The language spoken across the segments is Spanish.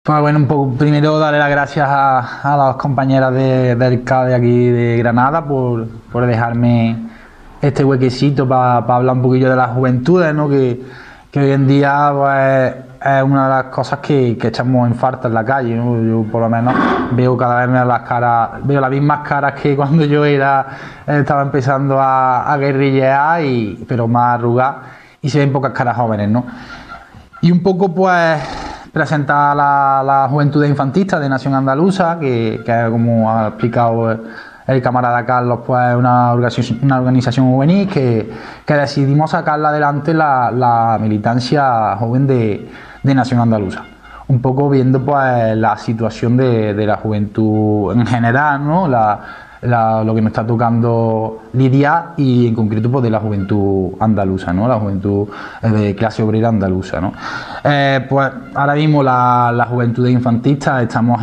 Pues bueno, un poco primero darle las gracias a las compañeras del CAD de aquí de Granada por dejarme este huequecito para hablar un poquillo de las juventudes, ¿no? Que hoy en día pues, es una de las cosas que echamos en falta en la calle, ¿no? Yo por lo menos veo cada vez menos las caras, veo las mismas caras que cuando yo estaba empezando a guerrillear, pero más arrugadas, y se ven pocas caras jóvenes, ¿no? Y un poco pues presentar a la Juventud Infantista de Nación Andaluza, que como ha explicado el camarada Carlos, pues es una organización juvenil que decidimos sacarla adelante la militancia joven de Nación Andaluza. Un poco viendo pues la situación de la juventud en general, ¿no? Lo que nos está tocando lidiar y en concreto pues de la juventud andaluza, ¿no? La juventud de clase obrera andaluza, ¿no? Pues ahora mismo la juventud infantista estamos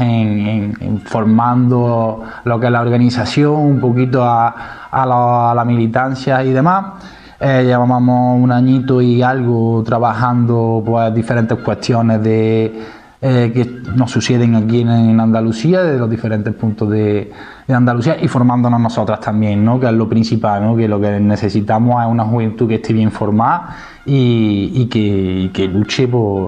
formando lo que es la organización, un poquito a la militancia y demás. Llevamos un añito y algo trabajando pues diferentes cuestiones que nos suceden aquí en Andalucía, de los diferentes puntos de Andalucía, y formándonos nosotras también, ¿no? Que es lo principal, ¿no? Que lo que necesitamos es una juventud que esté bien formada y que luche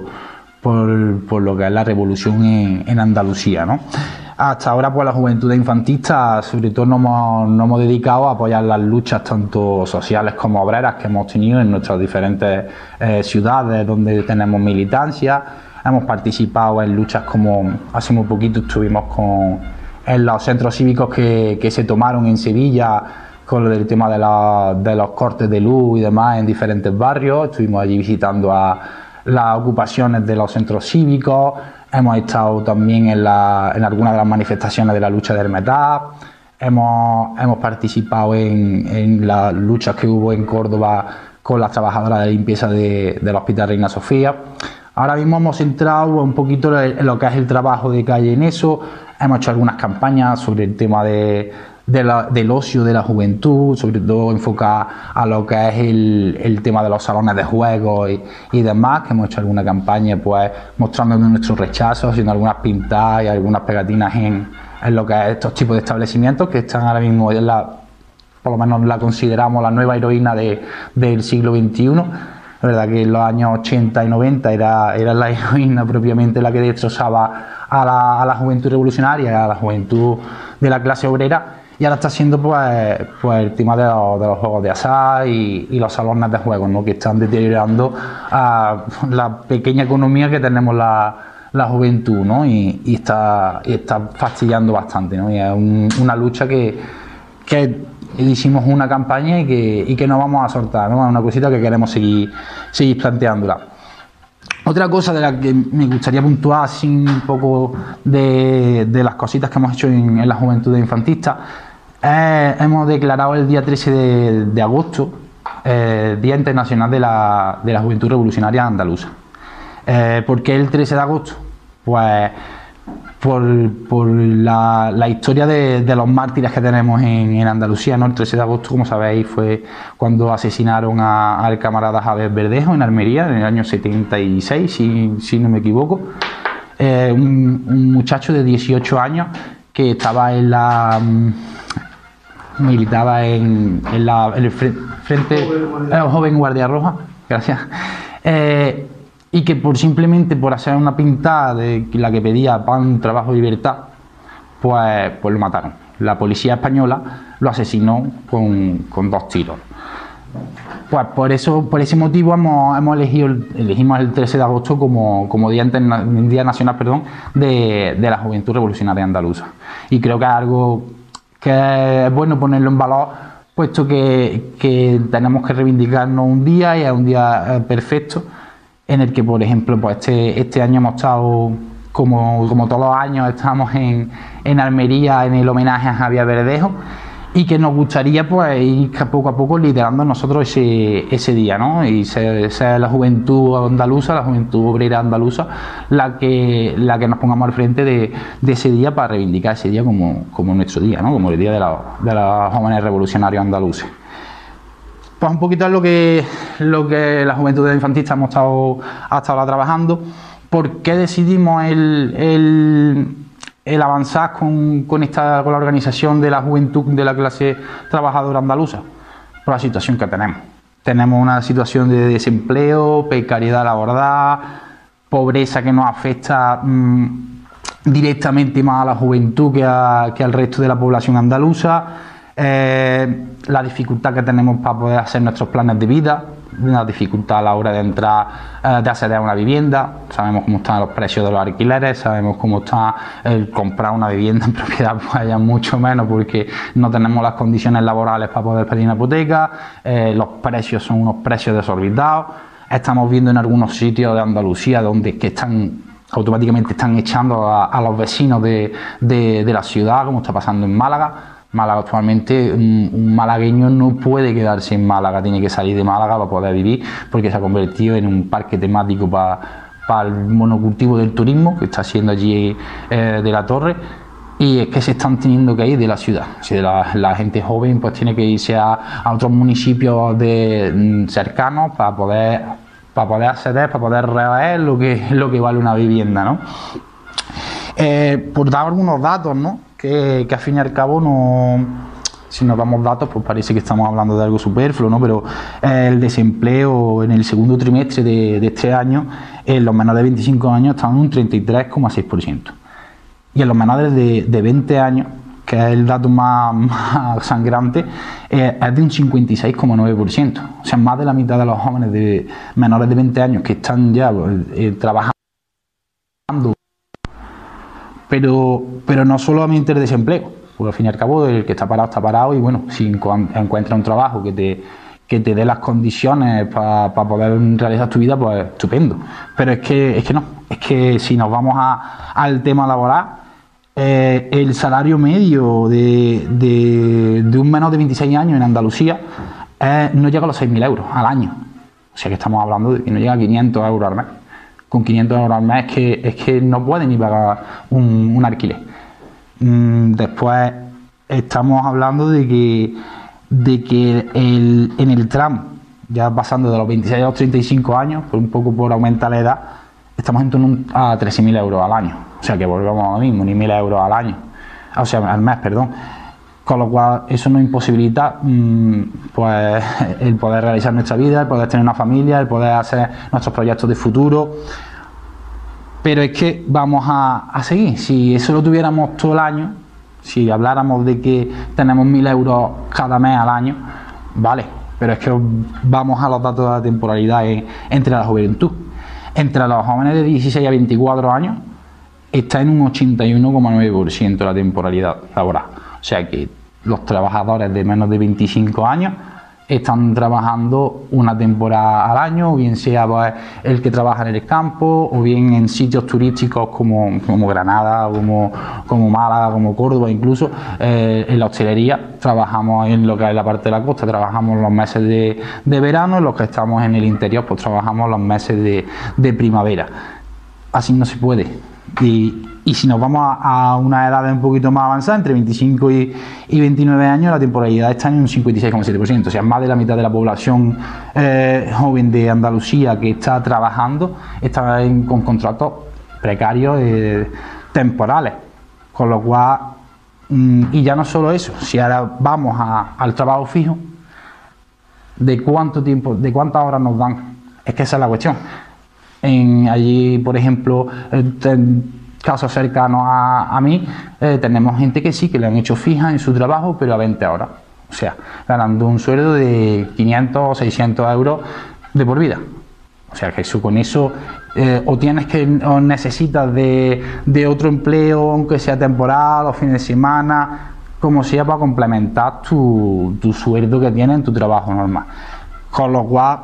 por lo que es la revolución en Andalucía, ¿no? Hasta ahora pues la juventud infantista sobre todo nos hemos dedicado a apoyar las luchas tanto sociales como obreras que hemos tenido en nuestras diferentes ciudades donde tenemos militancia. Hemos participado en luchas como hace muy poquito estuvimos en los centros cívicos que se tomaron en Sevilla con el tema de los cortes de luz y demás en diferentes barrios. Estuvimos allí visitando a las ocupaciones de los centros cívicos. Hemos estado también en algunas de las manifestaciones de la lucha de Hermedad. Hemos participado en las luchas que hubo en Córdoba con las trabajadoras de limpieza del Hospital Reina Sofía. Ahora mismo hemos centrado un poquito en lo que es el trabajo de calle en eso. Hemos hecho algunas campañas sobre el tema del ocio de la juventud, sobre todo enfocada a lo que es el tema de los salones de juegos y demás, que hemos hecho alguna campaña pues mostrando nuestro rechazo, haciendo algunas pintadas y algunas pegatinas en lo que es estos tipos de establecimientos que están ahora mismo por lo menos la consideramos la nueva heroína del siglo XXI. La verdad que en los años 80 y 90 era la heroína propiamente la que destrozaba a la juventud revolucionaria, a la juventud de la clase obrera, y ahora está siendo pues el tema de los juegos de azar y los salones de juegos, ¿no? Que están deteriorando a la pequeña economía que tenemos la juventud, ¿no? Y está fastidiando bastante, ¿no? Y es una lucha que hicimos una campaña y que no vamos a soltar, ¿no? Es una cosita que queremos seguir planteándola. Otra cosa de la que me gustaría puntuar así un poco de las cositas que hemos hecho en la juventud infantista, hemos declarado el día 13 de agosto Día Internacional de la Juventud Revolucionaria Andaluza. ¿Por qué el 13 de agosto? Pues por la historia de los mártires que tenemos en Andalucía, ¿no? El 13 de agosto, como sabéis, fue cuando asesinaron al camarada Javier Verdejo en Almería en el año 76, si no me equivoco. Un muchacho de 18 años que estaba militaba en el frente joven Guardia Roja, gracias. Y que simplemente por hacer una pintada de la que pedía pan, trabajo y libertad, pues lo mataron. La policía española lo asesinó con 2 tiros. Pues por ese motivo elegimos el 13 de agosto como Día Nacional, de la Juventud Revolucionaria Andaluza. Y creo que es algo que es bueno ponerlo en valor, puesto que tenemos que reivindicarnos un día, y es un día perfecto en el que, por ejemplo, pues este año hemos estado, como todos los años, estamos en Almería en el homenaje a Javier Verdejo, y que nos gustaría pues ir poco a poco liderando nosotros ese día, ¿no? Y sea la juventud andaluza, la juventud obrera andaluza, la que nos pongamos al frente de ese día para reivindicar ese día como nuestro día, ¿no? Como el día de los jóvenes revolucionarios andaluces. Pues un poquito es lo que la juventud infantista ha estado trabajando. ¿por qué decidimos el avanzar con la organización de la juventud de la clase trabajadora andaluza? Por la situación que tenemos. Tenemos una situación de desempleo, precariedad laboral, pobreza que nos afecta directamente más a la juventud que al resto de la población andaluza, la dificultad que tenemos para poder hacer nuestros planes de vida, una dificultad a la hora de entrar, de acceder a una vivienda. Sabemos cómo están los precios de los alquileres, sabemos cómo está el comprar una vivienda en propiedad, pues ya mucho menos, porque no tenemos las condiciones laborales para poder pedir una hipoteca. Los precios son unos precios desorbitados. Estamos viendo en algunos sitios de Andalucía donde automáticamente están echando a los vecinos de la ciudad, como está pasando en Málaga. Málaga actualmente, un malagueño no puede quedarse en Málaga, tiene que salir de Málaga para poder vivir, porque se ha convertido en un parque temático para el monocultivo del turismo que está siendo allí de la Torre, y es que se están teniendo que ir de la ciudad. Si la gente joven pues tiene que irse a otros municipios cercanos para poder acceder, para poder rever lo que vale una vivienda, ¿no? Por dar algunos datos, ¿no? Que al fin y al cabo, si nos damos datos, pues parece que estamos hablando de algo superfluo, ¿no? Pero el desempleo en el segundo trimestre de este año, en los menores de 25 años, está en un 33,6%. Y en los menores de 20 años, que es el dato más sangrante, es de un 56,9%. O sea, más de la mitad de los jóvenes menores de 20 años que están ya trabajando. Pero no solamente el desempleo, porque al fin y al cabo el que está parado, y bueno, si encuentras un trabajo que te dé las condiciones para poder realizar tu vida, pues estupendo. Pero es que si nos vamos al tema laboral, el salario medio de un menor de 26 años en Andalucía no llega a los 6.000 euros al año. O sea que estamos hablando de que no llega a 500 euros al mes. Con 500 euros al mes es que no pueden ni pagar un alquiler. Después estamos hablando de que en el tramo, ya pasando de los 26 a los 35 años, un poco por aumentar la edad, estamos en torno a 13.000 euros al año. O sea que volvemos a lo mismo, ni 1.000 euros al año. O sea, al mes, perdón. Con lo cual eso nos imposibilita pues el poder realizar nuestra vida, el poder tener una familia, el poder hacer nuestros proyectos de futuro. Pero es que vamos a seguir. Si eso lo tuviéramos todo el año, si habláramos de que tenemos 1.000 euros cada mes al año, vale, pero es que vamos a los datos de la temporalidad entre la juventud. Entre los jóvenes de 16 a 24 años está en un 81,9% la temporalidad laboral. O sea que los trabajadores de menos de 25 años están trabajando una temporada al año, o bien sea pues, el que trabaja en el campo, o bien en sitios turísticos como Granada, como Málaga, como Córdoba, incluso en la hostelería trabajamos en lo que es la parte de la costa, trabajamos los meses de verano, en los que estamos en el interior pues trabajamos los meses de primavera. Así no se puede. Y si nos vamos a una edad un poquito más avanzada, entre 25 y 29 años, la temporalidad está en un 56,7%. O sea, más de la mitad de la población joven de Andalucía que está trabajando está con contratos precarios temporales. Con lo cual, y ya no solo eso, si ahora vamos al trabajo fijo, ¿de cuánto tiempo, de cuántas horas nos dan? Es que esa es la cuestión. Allí, por ejemplo, casos cercanos a mí, tenemos gente que sí, que le han hecho fija en su trabajo, pero a 20 horas. O sea, ganando un sueldo de 500 o 600 euros de por vida. O sea, que eso, con eso o necesitas de otro empleo, aunque sea temporal o fin de semana, como sea, para complementar tu sueldo que tienes en tu trabajo normal. Con lo cual,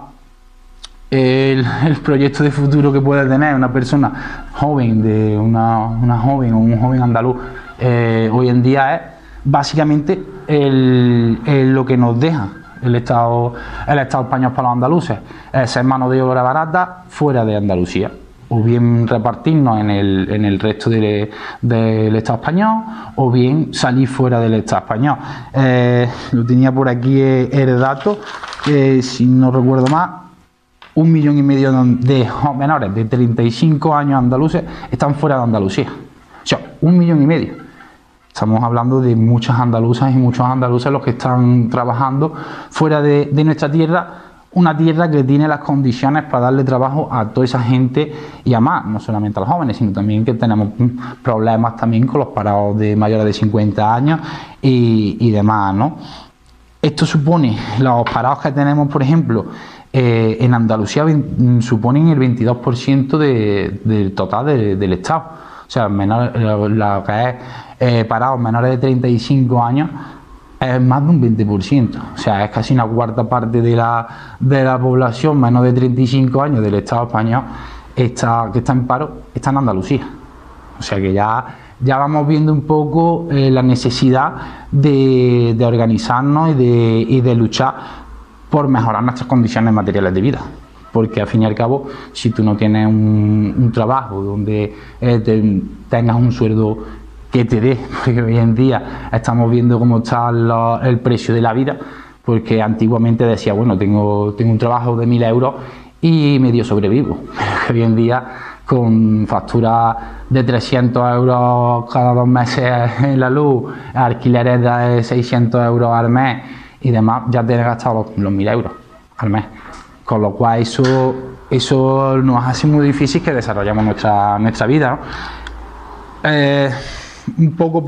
el proyecto de futuro que puede tener una persona joven, una joven o un joven andaluz hoy en día es básicamente lo que nos deja el Estado español para los andaluces, es ser mano de obra barata fuera de Andalucía, o bien repartirnos en el resto del Estado español, o bien salir fuera del Estado español. Lo tenía por aquí el dato, si no recuerdo más, 1,5 millones de menores de 35 años andaluces están fuera de Andalucía. O sea, 1,5 millones. Estamos hablando de muchas andaluzas y muchos andaluces los que están trabajando fuera de nuestra tierra, una tierra que tiene las condiciones para darle trabajo a toda esa gente y a más, no solamente a los jóvenes, sino también que tenemos problemas también con los parados de mayores de 50 años y demás, ¿no? Esto supone, los parados que tenemos, por ejemplo, en Andalucía suponen el 22% del total del Estado. O sea, lo que es parados menores de 35 años es más de un 20%. O sea, es casi una cuarta parte de la población menos de 35 años del Estado español que está en paro, está en Andalucía. O sea que ya vamos viendo un poco la necesidad de organizarnos y de luchar por mejorar nuestras condiciones materiales de vida. Porque al fin y al cabo, si tú no tienes un trabajo donde tengas un sueldo que te dé, porque hoy en día estamos viendo cómo está el precio de la vida, porque antiguamente decía, bueno, tengo un trabajo de 1.000 euros y medio sobrevivo. Pero hoy en día, con facturas de 300 euros cada 2 meses en la luz, alquileres de 600 euros al mes y demás, ya te has gastado los 1.000 euros al mes. Con lo cual eso nos hace muy difícil que desarrollemos nuestra vida, ¿no? Un poco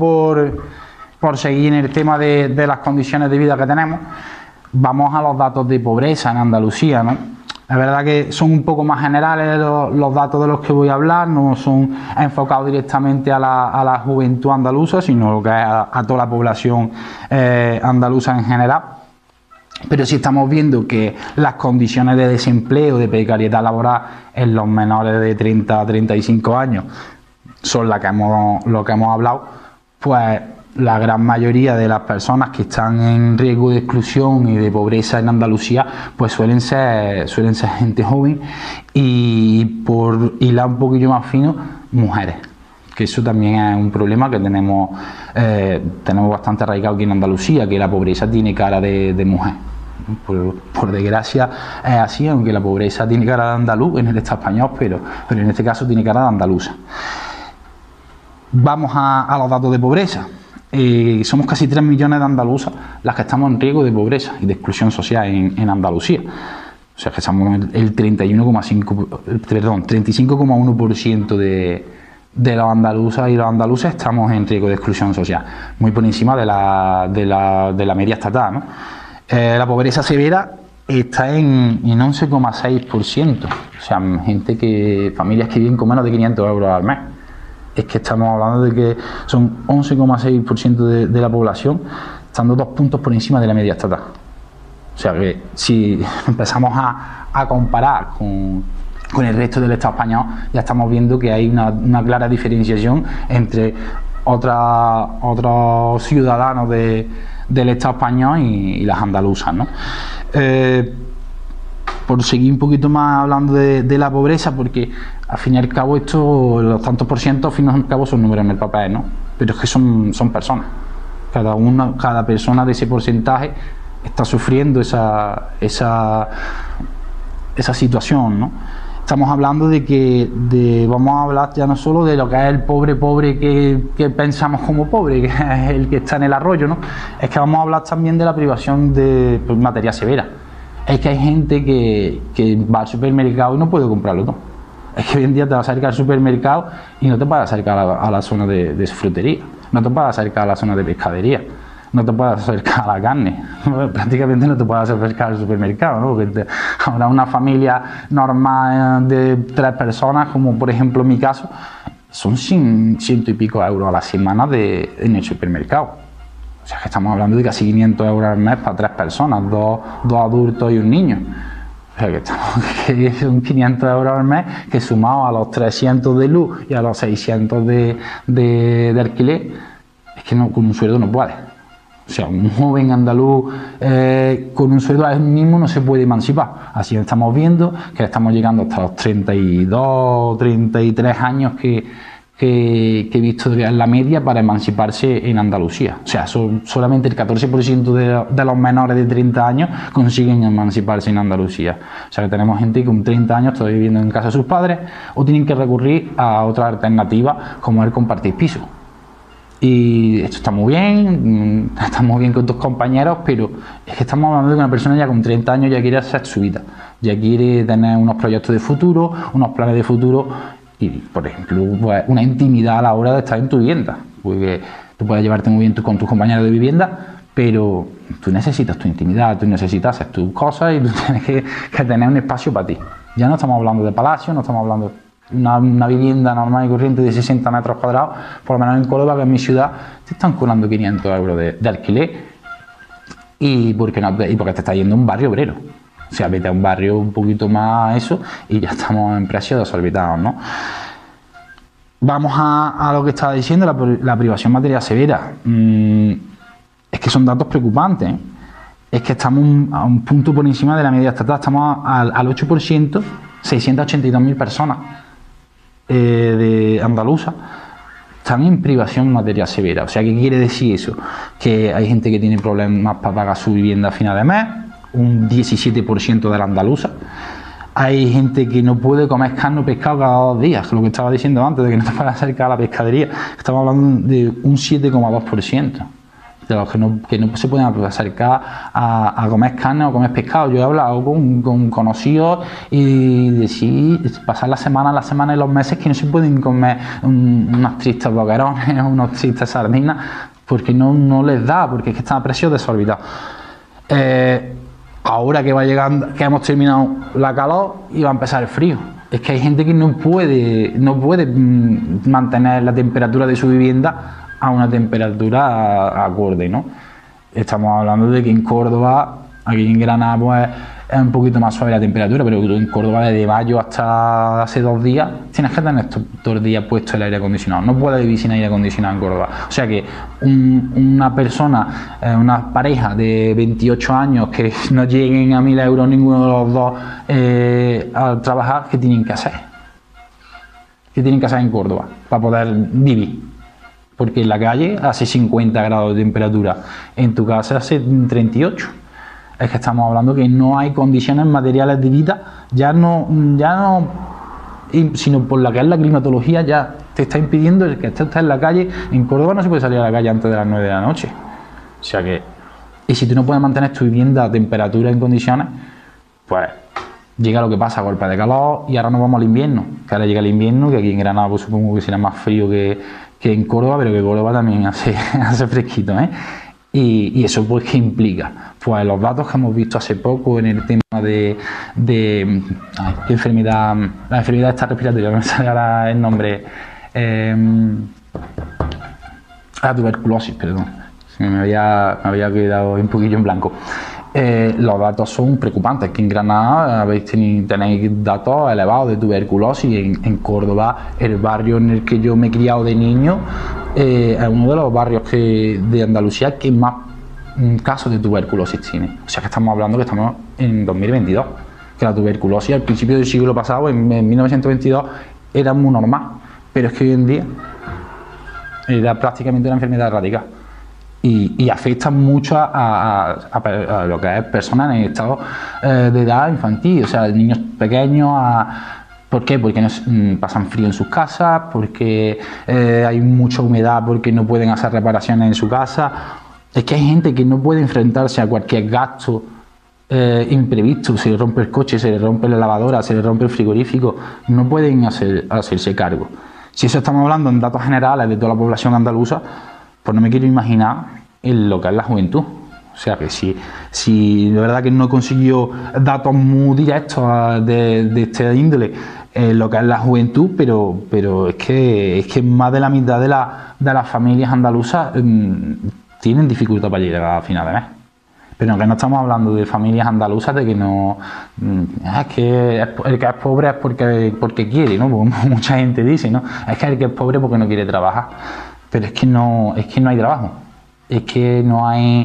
por seguir en el tema de las condiciones de vida que tenemos, vamos a los datos de pobreza en Andalucía, ¿no? La verdad que son un poco más generales los datos de los que voy a hablar, no son enfocados directamente a la juventud andaluza, sino lo que es a toda la población andaluza en general. Pero sí estamos viendo que las condiciones de desempleo, de precariedad laboral en los menores de 30 a 35 años son lo que hemos hablado, pues la gran mayoría de las personas que están en riesgo de exclusión y de pobreza en Andalucía pues suelen ser gente joven y, por hilar un poquillo más fino, mujeres. Que eso también es un problema que tenemos bastante arraigado aquí en Andalucía, que la pobreza tiene cara de mujer. Por desgracia es así, aunque la pobreza tiene cara de andaluz en el Estado español, pero en este caso tiene cara de andaluza. Vamos a los datos de pobreza. Somos casi 3 millones de andaluzas las que estamos en riesgo de pobreza y de exclusión social en Andalucía. O sea que estamos el 35,1% de los andaluzas y los andaluces estamos en riesgo de exclusión social, muy por encima de la media estatal, ¿no? La pobreza severa está en 11,6%, o sea, familias que viven con menos de 500 euros al mes. Es que estamos hablando de que son 11,6% de la población, estando 2 puntos por encima de la media estatal. O sea que si empezamos a comparar con el resto del Estado español, ya estamos viendo que hay una clara diferenciación entre otros ciudadanos del Estado español y las andaluzas, ¿no? Por seguir un poquito más hablando de la pobreza, porque al fin y al cabo los tantos por ciento al fin y al cabo son números en el papel, ¿no? Pero es que son personas. Cada persona de ese porcentaje está sufriendo esa situación, ¿no? Estamos hablando vamos a hablar ya no solo de lo que es el pobre que pensamos como pobre, que es el que está en el arroyo, ¿no? Es que vamos a hablar también de la privación de materia severa. Es que hay gente que va al supermercado y no puede comprarlo todo. Es que hoy en día te vas a acercar al supermercado y no te puedes acercar a la zona de frutería, no te puedes acercar a la zona de pescadería, no te puedes acercar a la carne, prácticamente no te puedes acercar al supermercado, ¿no? Porque ahora una familia normal de 3 personas, como por ejemplo en mi caso, son 100 y pico euros a la semana en el supermercado. O sea que estamos hablando de casi 500 euros al mes para 3 personas, dos adultos y un niño. O sea que son 500 euros al mes que sumados a los 300 de luz y a los 600 de alquiler, es que con un sueldo no puede. O sea, un joven andaluz con un sueldo al mismo no se puede emancipar. Así estamos viendo que estamos llegando hasta los 32, 33 años que que he visto que es la media para emanciparse en Andalucía. O sea, solamente el 14% de los menores de 30 años consiguen emanciparse en Andalucía. O sea, que tenemos gente que con 30 años está viviendo en casa de sus padres o tienen que recurrir a otra alternativa como el compartir piso. Y esto está muy bien con tus compañeros, pero es que estamos hablando de que una persona ya con 30 años ya quiere hacer su vida, ya quiere tener unos proyectos de futuro, unos planes de futuro y, por ejemplo, pues, una intimidad a la hora de estar en tu vivienda, porque tú puedes llevarte muy bien con tus compañeros de vivienda, pero tú necesitas tu intimidad, tú necesitas hacer tus cosas y tú tienes que tener un espacio para ti. Ya no estamos hablando de palacio, no estamos hablando de una vivienda normal y corriente de 60 metros cuadrados, por lo menos en Córdoba, que es mi ciudad, te están cobrando 500 euros de alquiler y porque te está yendo a un barrio obrero. O sea, vete a un barrio un poquito más eso y ya estamos en precios desorbitados, ¿no? Vamos a lo que estaba diciendo, la privación material severa. Es que son datos preocupantes, ¿eh? Es que estamos a un punto por encima de la media estatal, estamos al 8%, 682.000 personas de andaluza están en privación material severa. O sea, ¿qué quiere decir eso? Que hay gente que tiene problemas para pagar su vivienda a final de mes, un 17% de la andaluza. Hay gente que no puede comer carne o pescado cada 2 días, lo que estaba diciendo antes, de que no te puedes acercar a la pescadería. Estamos hablando de un 7,2% de los que no se pueden acercar a comer carne o comer pescado. Yo he hablado con conocidos y decir, pasar la semana y los meses que no se pueden comer unos tristes boquerones, unos tristes sardinas, porque no les da, porque es que están a precios desorbitados. Ahora que va llegando, que hemos terminado la calor y va a empezar el frío. Es que hay gente que no puede mantener la temperatura de su vivienda a una temperatura acorde, ¿no? Estamos hablando de que en Córdoba, aquí en Granada, pues es un poquito más suave la temperatura, pero en Córdoba desde mayo hasta hace 2 días tienes que tener estos 2 días puesto el aire acondicionado. No puedes vivir sin aire acondicionado en Córdoba. O sea que una persona, una pareja de 28 años que no lleguen a 1.000 euros ninguno de los dos al trabajar, ¿qué tienen que hacer? ¿Qué tienen que hacer en Córdoba para poder vivir? Porque en la calle hace 50 grados de temperatura, en tu casa hace 38. Es que estamos hablando que no hay condiciones materiales de vida, ya no, sino por la que es la climatología, ya te está impidiendo el que estés en la calle. En Córdoba no se puede salir a la calle antes de las 9 de la noche. O sea que, y si tú no puedes mantener tu vivienda a temperatura en condiciones, pues llega lo que pasa, golpe de calor, y ahora nos vamos al invierno. Que ahora llega el invierno, que aquí en Granada pues supongo que será más frío que en Córdoba, pero que Córdoba también hace fresquito, ¿eh? Y eso pues ¿qué implica? Pues los datos que hemos visto hace poco en el tema de ¿qué enfermedad? La enfermedad esta respiratoria, no me sale ahora el nombre, la tuberculosis, perdón, me había quedado un poquillo en blanco. Los datos son preocupantes. Aquí en Granada tenéis datos elevados de tuberculosis. En Córdoba, el barrio en el que yo me he criado de niño, es uno de los barrios de Andalucía que más casos de tuberculosis tiene. O sea que estamos hablando que estamos en 2022, que la tuberculosis al principio del siglo pasado, en 1922, era muy normal, pero es que hoy en día era prácticamente una enfermedad erradicada. Y afecta mucho a lo que es personas en estado de edad infantil, o sea, niños pequeños. ¿Por qué? Porque pasan frío en sus casas, porque hay mucha humedad, porque no pueden hacer reparaciones en su casa. Es que hay gente que no puede enfrentarse a cualquier gasto imprevisto. Se le rompe el coche, se le rompe la lavadora, se le rompe el frigorífico, no pueden hacerse cargo. Si eso estamos hablando en datos generales de toda la población andaluza, pues no me quiero imaginar en lo que es la juventud. O sea que si de verdad que no he conseguido datos muy directos de este índole en lo que es la juventud, pero es que más de la mitad de las familias andaluzas tienen dificultad para llegar a final de mes. Pero que no estamos hablando de familias andaluzas de que no es que el que es pobre es porque quiere, ¿no? Como mucha gente dice, ¿no? Es que el que es pobre porque no quiere trabajar. Pero es que no hay trabajo, es que no hay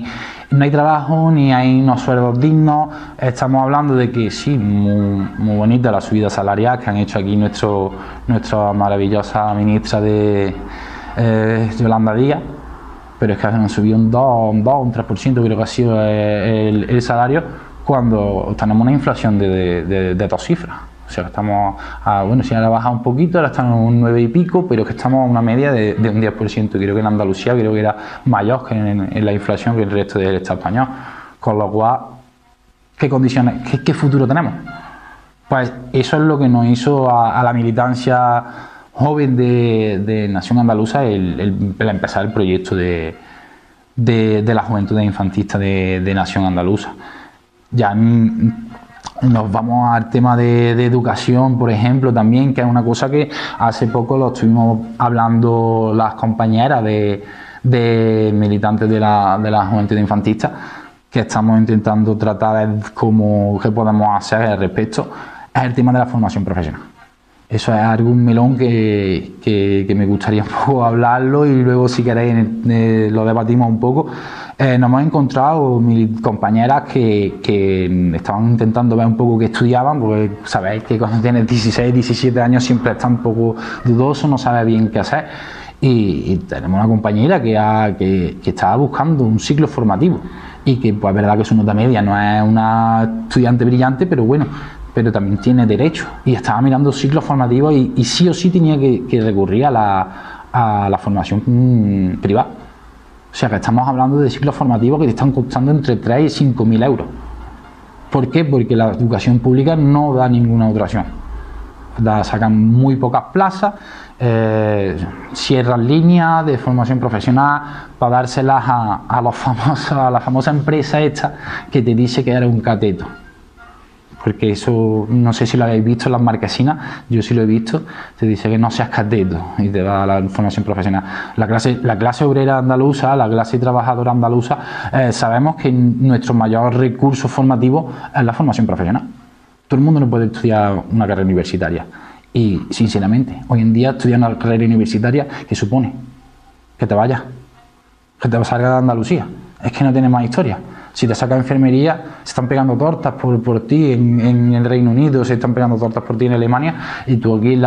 no hay trabajo ni hay unos sueldos dignos. Estamos hablando de que sí, muy bonita la subida salarial que han hecho aquí nuestra maravillosa ministra de Yolanda Díaz, pero es que han subido un 2, un 3% creo que ha sido el salario, cuando tenemos una inflación de 2 cifras. O sea, que estamos bueno, si ahora ha bajado un poquito, ahora estamos en un 9 y pico, pero es que estamos a una media de un 10%. Creo que en Andalucía creo que era mayor que en la inflación que el resto del Estado español. Con lo cual, ¿qué condiciones, qué futuro tenemos? Pues eso es lo que nos hizo a la militancia joven de Nación Andaluza el empezar el proyecto de la Juventud Infantista de Nación Andaluza. Ya nos vamos al tema de educación, por ejemplo, también, que es una cosa que hace poco lo estuvimos hablando las compañeras de militantes de la Juventud Infantista, que estamos intentando tratar de cómo qué podemos hacer al respecto, es el tema de la formación profesional. Eso es algún melón que me gustaría un poco hablarlo, y luego, si queréis, lo debatimos un poco. Nos hemos encontrado compañeras que estaban intentando ver un poco qué estudiaban, porque sabéis que cuando tienes 16, 17 años siempre está un poco dudoso, no sabe bien qué hacer. Y tenemos una compañera que estaba buscando un ciclo formativo, y que, pues, es verdad que su nota media no es una estudiante brillante, pero bueno, pero también tiene derecho, y estaba mirando ciclos formativos y sí o sí tenía que recurrir a la formación privada. O sea, que estamos hablando de ciclos formativos que te están costando entre 3 y 5.000 euros. ¿Por qué? Porque la educación pública no da ninguna otra opción. Sacan muy pocas plazas, cierran líneas de formación profesional para dárselas a la famosa empresa esta que te dice que eres un cateto. Porque eso, no sé si lo habéis visto en las marquesinas, yo sí lo he visto, te dice que no seas cateto y te da la formación profesional. La clase obrera andaluza, la clase trabajadora andaluza, sabemos que nuestro mayor recurso formativo es la formación profesional. Todo el mundo no puede estudiar una carrera universitaria. Y, sinceramente, hoy en día estudiar una carrera universitaria, ¿qué supone? Que te vayas, que te salgas de Andalucía. Es que no tiene más historia. Si te saca enfermería, se están pegando tortas por ti en el Reino Unido, se están pegando tortas por ti en Alemania, y tú aquí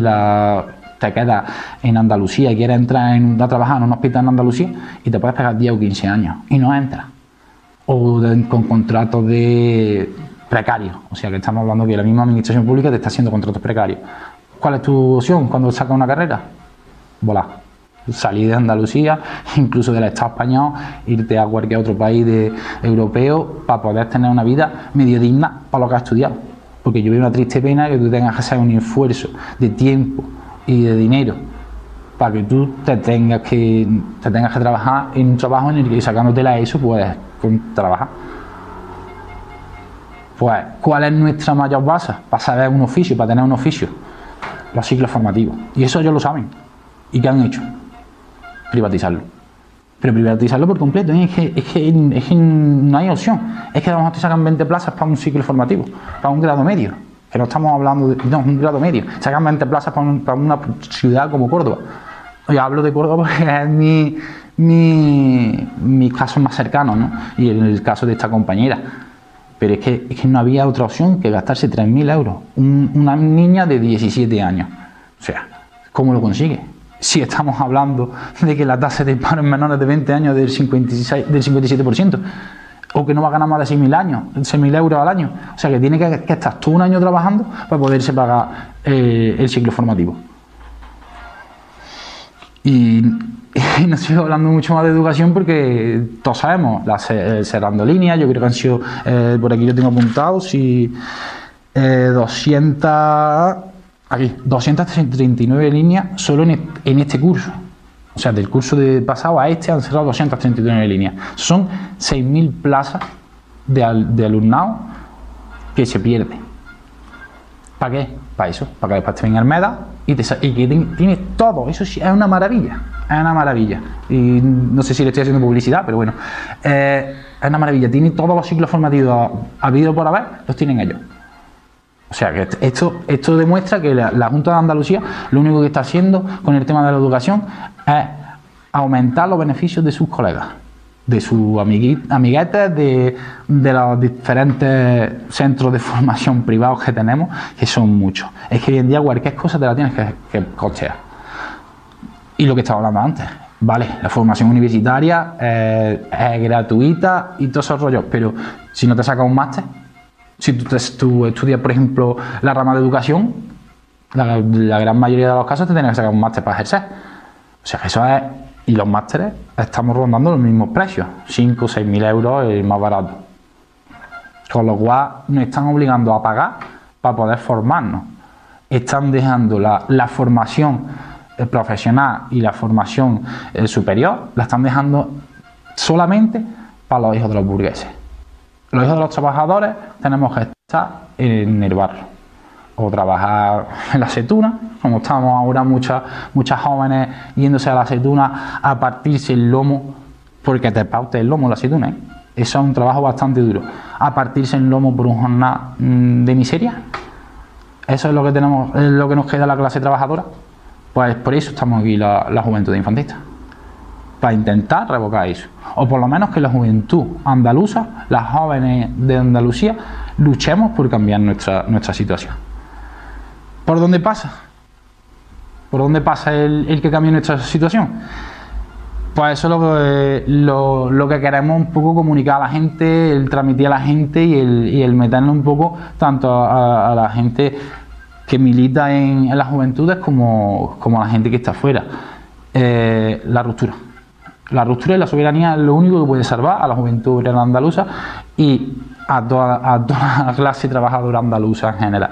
te quedas en Andalucía y quieres entrar a trabajar en un hospital en Andalucía y te puedes pegar 10 o 15 años y no entras. O con contratos de precarios, o sea, que estamos hablando que la misma administración pública te está haciendo contratos precarios. ¿Cuál es tu opción cuando sacas una carrera? Volar. Salir de Andalucía, incluso del Estado español, irte a cualquier otro país europeo para poder tener una vida medio digna para lo que has estudiado. Porque yo veo una triste pena que tú tengas que hacer un esfuerzo de tiempo y de dinero para que tú te tengas que trabajar en un trabajo en el que, sacándote la ESO, puedes trabajar. Pues, ¿cuál es nuestra mayor base para saber un oficio, para tener un oficio? Los ciclos formativos. Y eso ellos lo saben. ¿Y qué han hecho? Privatizarlo. Pero privatizarlo por completo, es que no hay opción. Es que a lo mejor te sacan 20 plazas para un ciclo formativo, para un grado medio, que no estamos hablando de un grado medio, sacan 20 plazas para una ciudad como Córdoba. Yo hablo de Córdoba porque es mi caso más cercano, ¿no? Y en el caso de esta compañera. Pero es que no había otra opción que gastarse 3.000 euros. Una niña de 17 años. O sea, ¿cómo lo consigue? Si estamos hablando de que la tasa de paro en menores de 20 años del 57%, o que no va a ganar más de 6.000 euros al año. O sea, que tiene que estar todo un año trabajando para poderse pagar el ciclo formativo. Y no sigo hablando mucho más de educación porque todos sabemos, cerrando líneas, yo creo que han sido, por aquí lo tengo apuntado, si 239 líneas solo en este curso. O sea, del curso de pasado a este han cerrado 239 líneas. Son 6.000 plazas de alumnado que se pierde. ¿Para qué? Para eso, para que después te venga el MEDA y que tienes todo. Eso sí, es una maravilla. Es una maravilla. Y no sé si le estoy haciendo publicidad, pero bueno. Es una maravilla. Tiene todos los ciclos formativos habido por haber, los tienen ellos. O sea, que esto demuestra que la Junta de Andalucía lo único que está haciendo con el tema de la educación es aumentar los beneficios de sus colegas. de sus amiguetes, de los diferentes centros de formación privados que tenemos, que son muchos. Es que hoy en día cualquier cosa te la tienes que costear. Y lo que estaba hablando antes, vale, la formación universitaria es gratuita y todos esos rollos, pero si no te sacas un máster, si tú estudias, por ejemplo, la rama de educación, la gran mayoría de los casos te tienes que sacar un máster para ejercer. O sea que eso es... Y los másteres estamos rondando los mismos precios, 5 o 6 mil euros el más barato. Con lo cual nos están obligando a pagar para poder formarnos. Están dejando la formación profesional y la formación superior, la están dejando solamente para los hijos de los burgueses. Los hijos de los trabajadores tenemos que estar en el barrio o trabajar en la aceituna, como estamos ahora muchas jóvenes yéndose a la aceituna a partirse el lomo, porque te parte el lomo la aceituna, ¿eh? Eso es un trabajo bastante duro, a partirse el lomo por un jornal de miseria. Eso es lo que tenemos, es lo que nos queda a la clase trabajadora. Pues por eso estamos aquí la juventud infantista, para intentar revocar eso, o por lo menos que la juventud andaluza, las jóvenes de Andalucía, luchemos por cambiar nuestra situación. ¿Por dónde pasa? ¿Por dónde pasa el que cambie nuestra situación? Pues eso es lo que queremos un poco comunicar a la gente, el transmitir a la gente y el meternos un poco tanto a la gente que milita en las juventudes como a la gente que está afuera. La ruptura. La ruptura y la soberanía es lo único que puede salvar a la juventud obrera andaluza y a toda la clase trabajadora andaluza en general.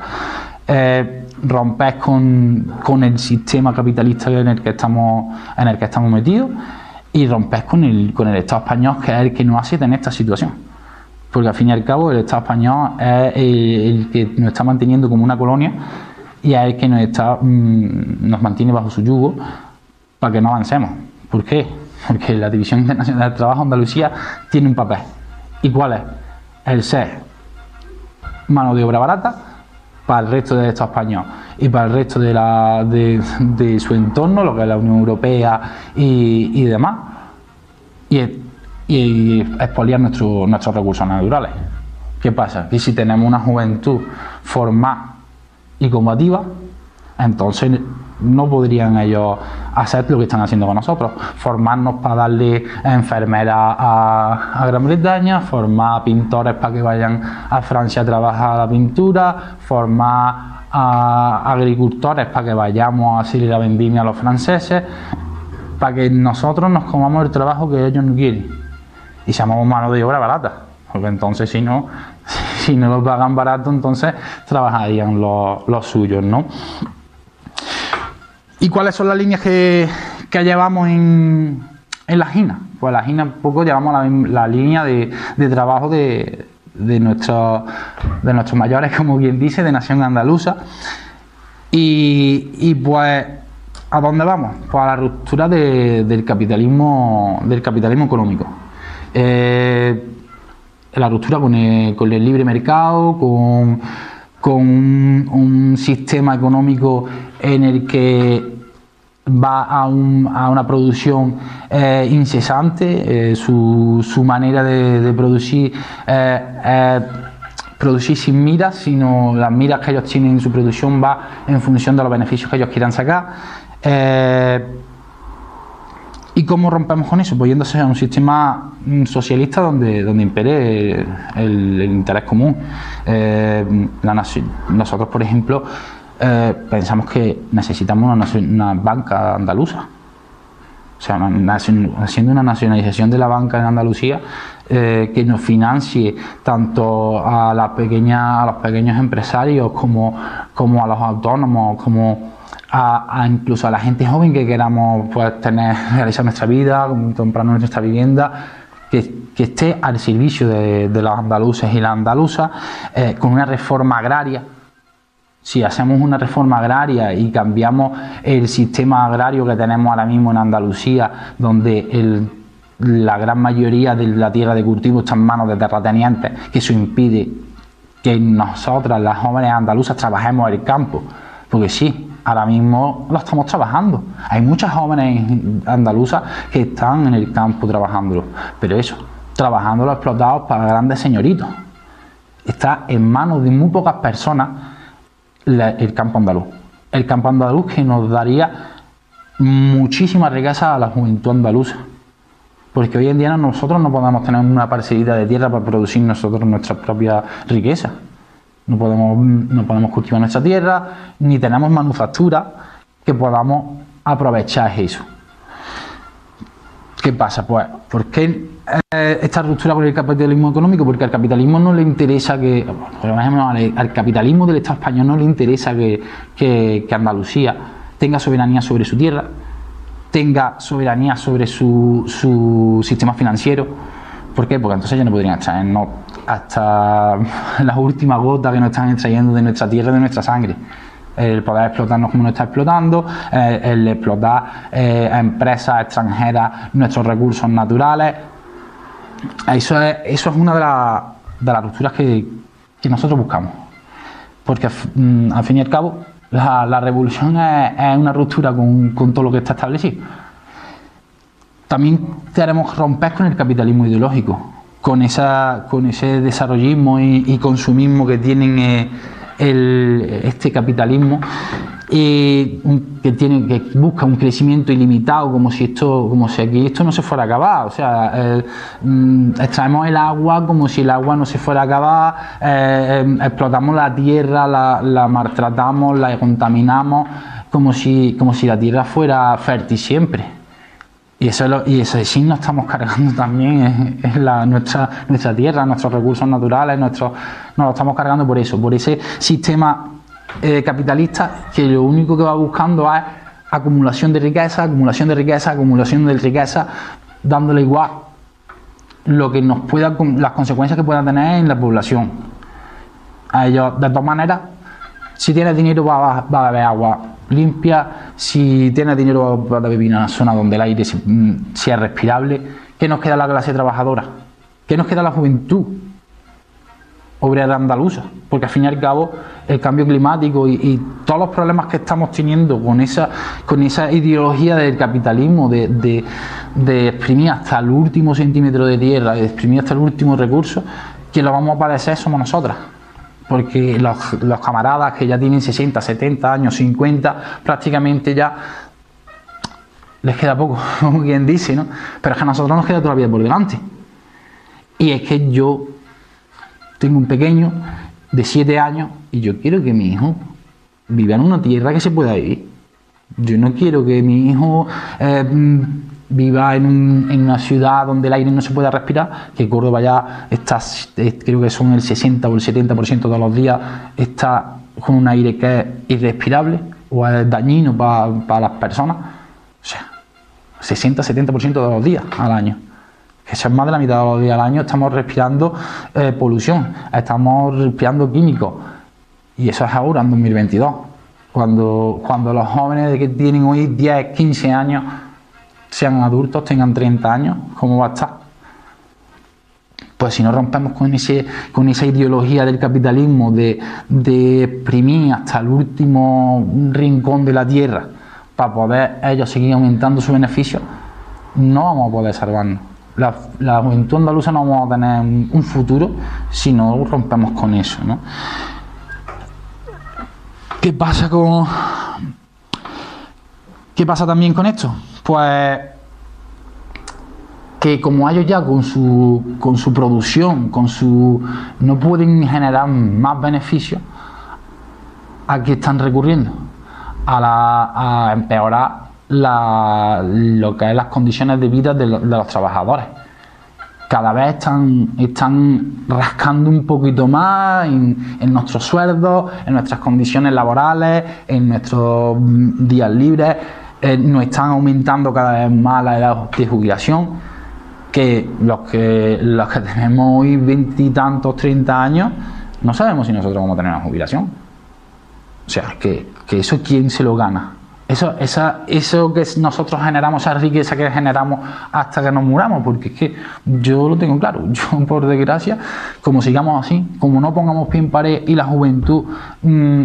Romper con el sistema capitalista en el que estamos metidos y romper con el Estado español, que es el que nos hace tener esta situación, porque al fin y al cabo el Estado español es el que nos está manteniendo como una colonia y es el que nos mantiene bajo su yugo para que no avancemos. ¿Por qué? Porque la División Internacional del Trabajo Andalucía tiene un papel. ¿Y cuál es? El ser mano de obra barata para el resto del Estado español y para el resto de su entorno, lo que es la Unión Europea y demás, y expoliar nuestros recursos naturales. ¿Qué pasa? Que si tenemos una juventud formada y combativa, entonces no podrían ellos hacer lo que están haciendo con nosotros, formarnos para darle enfermeras a Gran Bretaña, formar pintores para que vayan a Francia a trabajar la pintura, formar a agricultores para que vayamos a hacerle la vendimia a los franceses, para que nosotros nos comamos el trabajo que ellos no quieren y seamos mano de obra barata, porque entonces si no lo pagan barato, entonces trabajarían los suyos, ¿no? ¿Y cuáles son las líneas que llevamos en la GINA? Pues la GINA un poco llevamos la línea de trabajo de nuestros mayores, como quien dice, de Nación Andaluza. Y pues, ¿a dónde vamos? Pues a la ruptura del capitalismo económico. La ruptura con el libre mercado, con un sistema económico en el que va a una producción incesante. Su manera de producir producir sin miras, sino las miras que ellos tienen en su producción va en función de los beneficios que ellos quieran sacar. ¿Y cómo rompemos con eso? Pues yéndose a un sistema socialista donde impere el interés común. Nosotros, por ejemplo, pensamos que necesitamos una banca andaluza. O sea, haciendo una nacionalización de la banca en Andalucía que nos financie tanto a los pequeños empresarios como a los autónomos, como incluso a la gente joven que queramos pues, realizar nuestra vida, comprarnos nuestra vivienda, que esté al servicio de los andaluces y las andaluzas, con una reforma agraria. Si hacemos una reforma agraria y cambiamos el sistema agrario que tenemos ahora mismo en Andalucía, donde la gran mayoría de la tierra de cultivo está en manos de terratenientes, que eso impide que nosotras, las jóvenes andaluzas, trabajemos el campo, porque sí, Ahora mismo lo estamos trabajando. Hay muchas jóvenes andaluzas que están en el campo trabajándolo, pero eso, trabajándolo explotados para grandes señoritos. Está en manos de muy pocas personas el campo andaluz. El campo andaluz que nos daría muchísima riqueza a la juventud andaluza. Porque hoy en día nosotros no podemos tener una parcelita de tierra para producir nosotros nuestra propia riqueza. No podemos cultivar nuestra tierra, ni tenemos manufactura que podamos aprovechar eso. ¿Qué pasa? Pues, ¿por qué esta ruptura con el capitalismo económico? Porque al capitalismo no le interesa que, por ejemplo, al capitalismo del Estado español no le interesa que Andalucía tenga soberanía sobre su tierra, tenga soberanía sobre su sistema financiero. ¿Por qué? Porque entonces ya no podrían extraernos hasta las últimas gotas que nos están extrayendo de nuestra tierra, de nuestra sangre. El poder explotarnos como nos está explotando, el explotar a empresas extranjeras nuestros recursos naturales. Eso es una de las rupturas que nosotros buscamos. Porque al fin y al cabo la revolución es una ruptura con todo lo que está establecido. También queremos romper con el capitalismo ideológico, con ese desarrollismo y consumismo que tienen este capitalismo que busca un crecimiento ilimitado, como si aquí esto no se fuera a acabar. O sea, extraemos el agua como si el agua no se fuera a acabar, explotamos la tierra, la maltratamos, la contaminamos como si la tierra fuera fértil siempre. Y eso sí nos estamos cargando también nuestra tierra, nuestros recursos naturales, nos lo estamos cargando por ese sistema capitalista que lo único que va buscando es acumulación de riqueza, dándole igual las consecuencias que pueda tener en la población. A ellos, de todas maneras, si tienes dinero va a beber agua limpia, si tienes dinero va a vivir en una zona donde el aire sea respirable. ¿Qué nos queda la clase trabajadora? ¿Qué nos queda la juventud obrera andaluza? Porque al fin y al cabo el cambio climático y todos los problemas que estamos teniendo con esa ideología del capitalismo de exprimir hasta el último centímetro de tierra, de exprimir hasta el último recurso, quien lo vamos a padecer somos nosotras. Porque los camaradas que ya tienen 60, 70 años, 50, prácticamente ya les queda poco, como quien dice, ¿no? Pero es que a nosotros nos queda toda la vida por delante. Y es que yo tengo un pequeño de 7 años y yo quiero que mi hijo viva en una tierra que se pueda vivir. Yo no quiero que mi hijo viva en una ciudad donde el aire no se pueda respirar, que Córdoba ya está, creo que son el 60 o el 70% de los días, está con un aire que es irrespirable o es dañino para las personas. O sea, 60-70% de los días al año. Que eso es más de la mitad de los días al año estamos respirando polución, estamos respirando químicos. Y eso es ahora, en 2022. Cuando los jóvenes que tienen hoy 10, 15 años sean adultos, tengan 30 años, ¿cómo va a estar? Pues si no rompemos con esa ideología del capitalismo de exprimir hasta el último rincón de la tierra para poder ellos seguir aumentando su beneficio, no vamos a poder salvarnos. La juventud andaluza no vamos a tener un futuro si no rompemos con eso, ¿no? ¿Qué pasa también con esto? Pues que como ellos ya con su producción, no pueden generar más beneficios, ¿a qué están recurriendo? A empeorar lo que es las condiciones de vida de los trabajadores. Cada vez están rascando un poquito más en nuestros sueldos, en nuestras condiciones laborales, en nuestros días libres. Nos están aumentando cada vez más la edad de jubilación, que los que tenemos hoy 20 y tantos, 30 años, no sabemos si nosotros vamos a tener una jubilación. O sea, que eso ¿quién se lo gana? Eso que nosotros generamos, esa riqueza que generamos hasta que nos muramos, porque es que yo lo tengo claro, yo por desgracia, como sigamos así, como no pongamos pie en pared y la juventud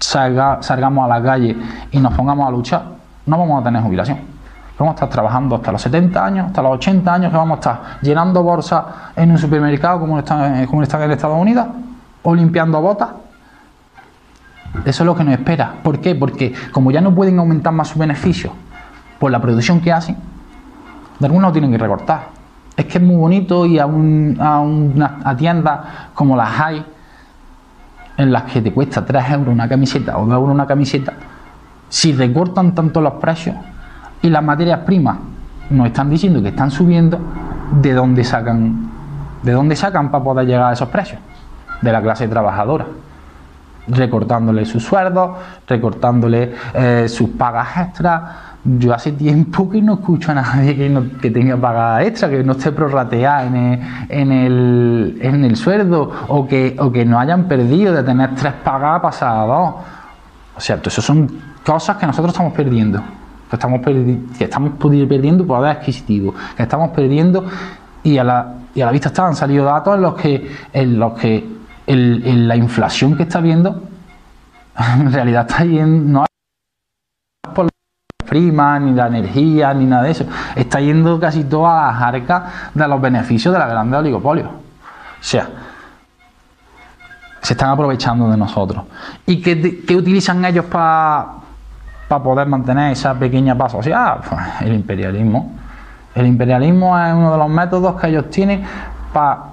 salgamos a la calle y nos pongamos a luchar, no vamos a tener jubilación. Vamos a estar trabajando hasta los 70 años, hasta los 80 años, que vamos a estar llenando bolsas en un supermercado como están en Estados Unidos, o limpiando botas. Eso es lo que nos espera. ¿Por qué? Porque como ya no pueden aumentar más sus beneficios por la producción que hacen, de alguna lo tienen que recortar. Es que es muy bonito ir a tiendas como las hay, en las que te cuesta 3 euros una camiseta o 2 euros una camiseta. Si recortan tanto los precios y las materias primas nos están diciendo que están subiendo, ¿de dónde sacan para poder llegar a esos precios? De la clase trabajadora, recortándole sus sueldos, recortándole sus pagas extras. Yo hace tiempo que no escucho a nadie que tenga paga extra, que no esté prorrateada en el sueldo, o que no hayan perdido de tener 3 pagas pasadas a 2. O sea, eso son cosas que nosotros estamos perdiendo, que estamos perdiendo poder adquisitivo, que estamos perdiendo, y a la vista han salido datos en los que la inflación que está habiendo en realidad está yendo, no por las primas, ni la energía, ni nada de eso, está yendo casi todas las arcas de los beneficios de los grandes oligopolios. O sea, se están aprovechando de nosotros. ¿Y qué utilizan ellos para poder mantener esa pequeña paz social? Pues el imperialismo. El imperialismo es uno de los métodos que ellos tienen para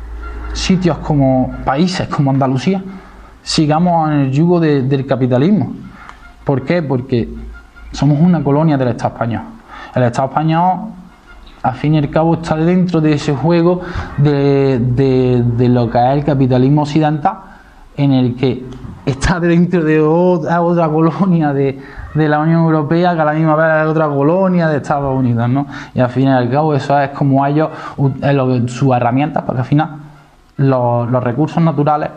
países como Andalucía sigamos en el yugo del capitalismo. ¿Por qué? Porque somos una colonia del Estado español. El Estado español, al fin y al cabo, está dentro de ese juego de lo que es el capitalismo occidental, en el que está dentro de otra colonia de la Unión Europea, que a la misma vez es otra colonia de Estados Unidos, ¿no? Y al fin y al cabo eso es como ellos, sus herramientas, porque al final los recursos naturales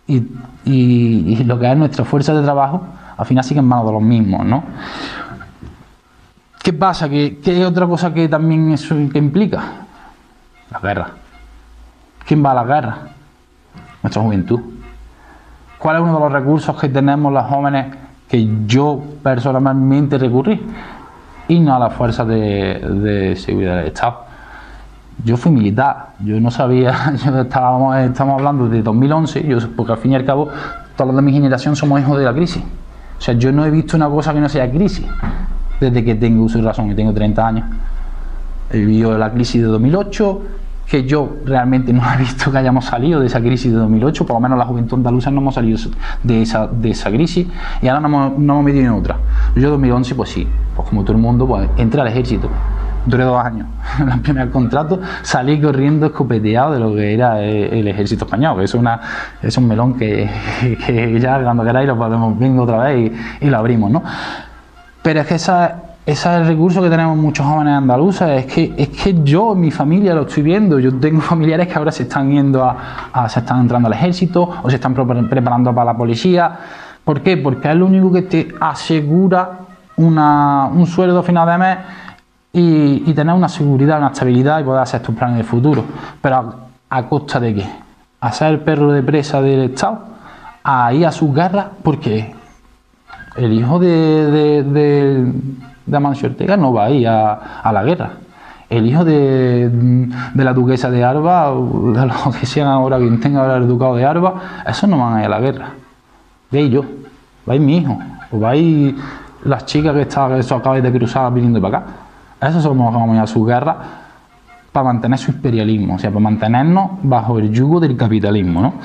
y lo que es nuestra fuerza de trabajo, al final siguen en manos de los mismos, ¿no? ¿Qué pasa? ¿Qué es otra cosa que también eso que implica? La guerra. ¿Quién va a la guerra? Nuestra juventud. ¿Cuál es uno de los recursos que tenemos los jóvenes que yo personalmente recurrí? Irnos a las fuerzas de seguridad del Estado. Yo fui militar, yo no sabía, estamos hablando de 2011, porque al fin y al cabo todos los de mi generación somos hijos de la crisis. O sea, yo no he visto una cosa que no sea crisis desde que tengo uso y razón, y tengo 30 años. He vivido la crisis de 2008, que yo realmente no he visto que hayamos salido de esa crisis de 2008, por lo menos la juventud andaluza no hemos salido de esa crisis, y ahora no hemos metido en otra. Yo en 2011, pues sí, pues como todo el mundo, pues entré al ejército. Duré 2 años. En el primer contrato salí corriendo escopeteado de lo que era el ejército español, que es un melón que ya cuando queráis lo podemos venir otra vez y lo abrimos, ¿no? Pero es que ese es el recurso que tenemos muchos jóvenes andaluces. Es que yo en mi familia lo estoy viendo. Yo tengo familiares que ahora se están yendo se están entrando al ejército o se están preparando para la policía. ¿Por qué? Porque es lo único que te asegura un sueldo a final de mes y tener una seguridad, una estabilidad y poder hacer tus planes de futuro. Pero ¿a costa de qué? ¿A ser el perro de presa del Estado? ¿A ir a sus guerras? Porque el hijo de Amancio Ortega no va a ir a la guerra. El hijo de la duquesa de Alba, o de los que sean ahora, quien tenga ahora el ducado de Alba, esos no van a ir a la guerra. Ve yo, va a ir mi hijo, o va a ir las chicas que acabáis de cruzar viniendo para acá. Esos somos los que vamos a ir a su guerra para mantener su imperialismo, o sea, para mantenernos bajo el yugo del capitalismo, ¿no?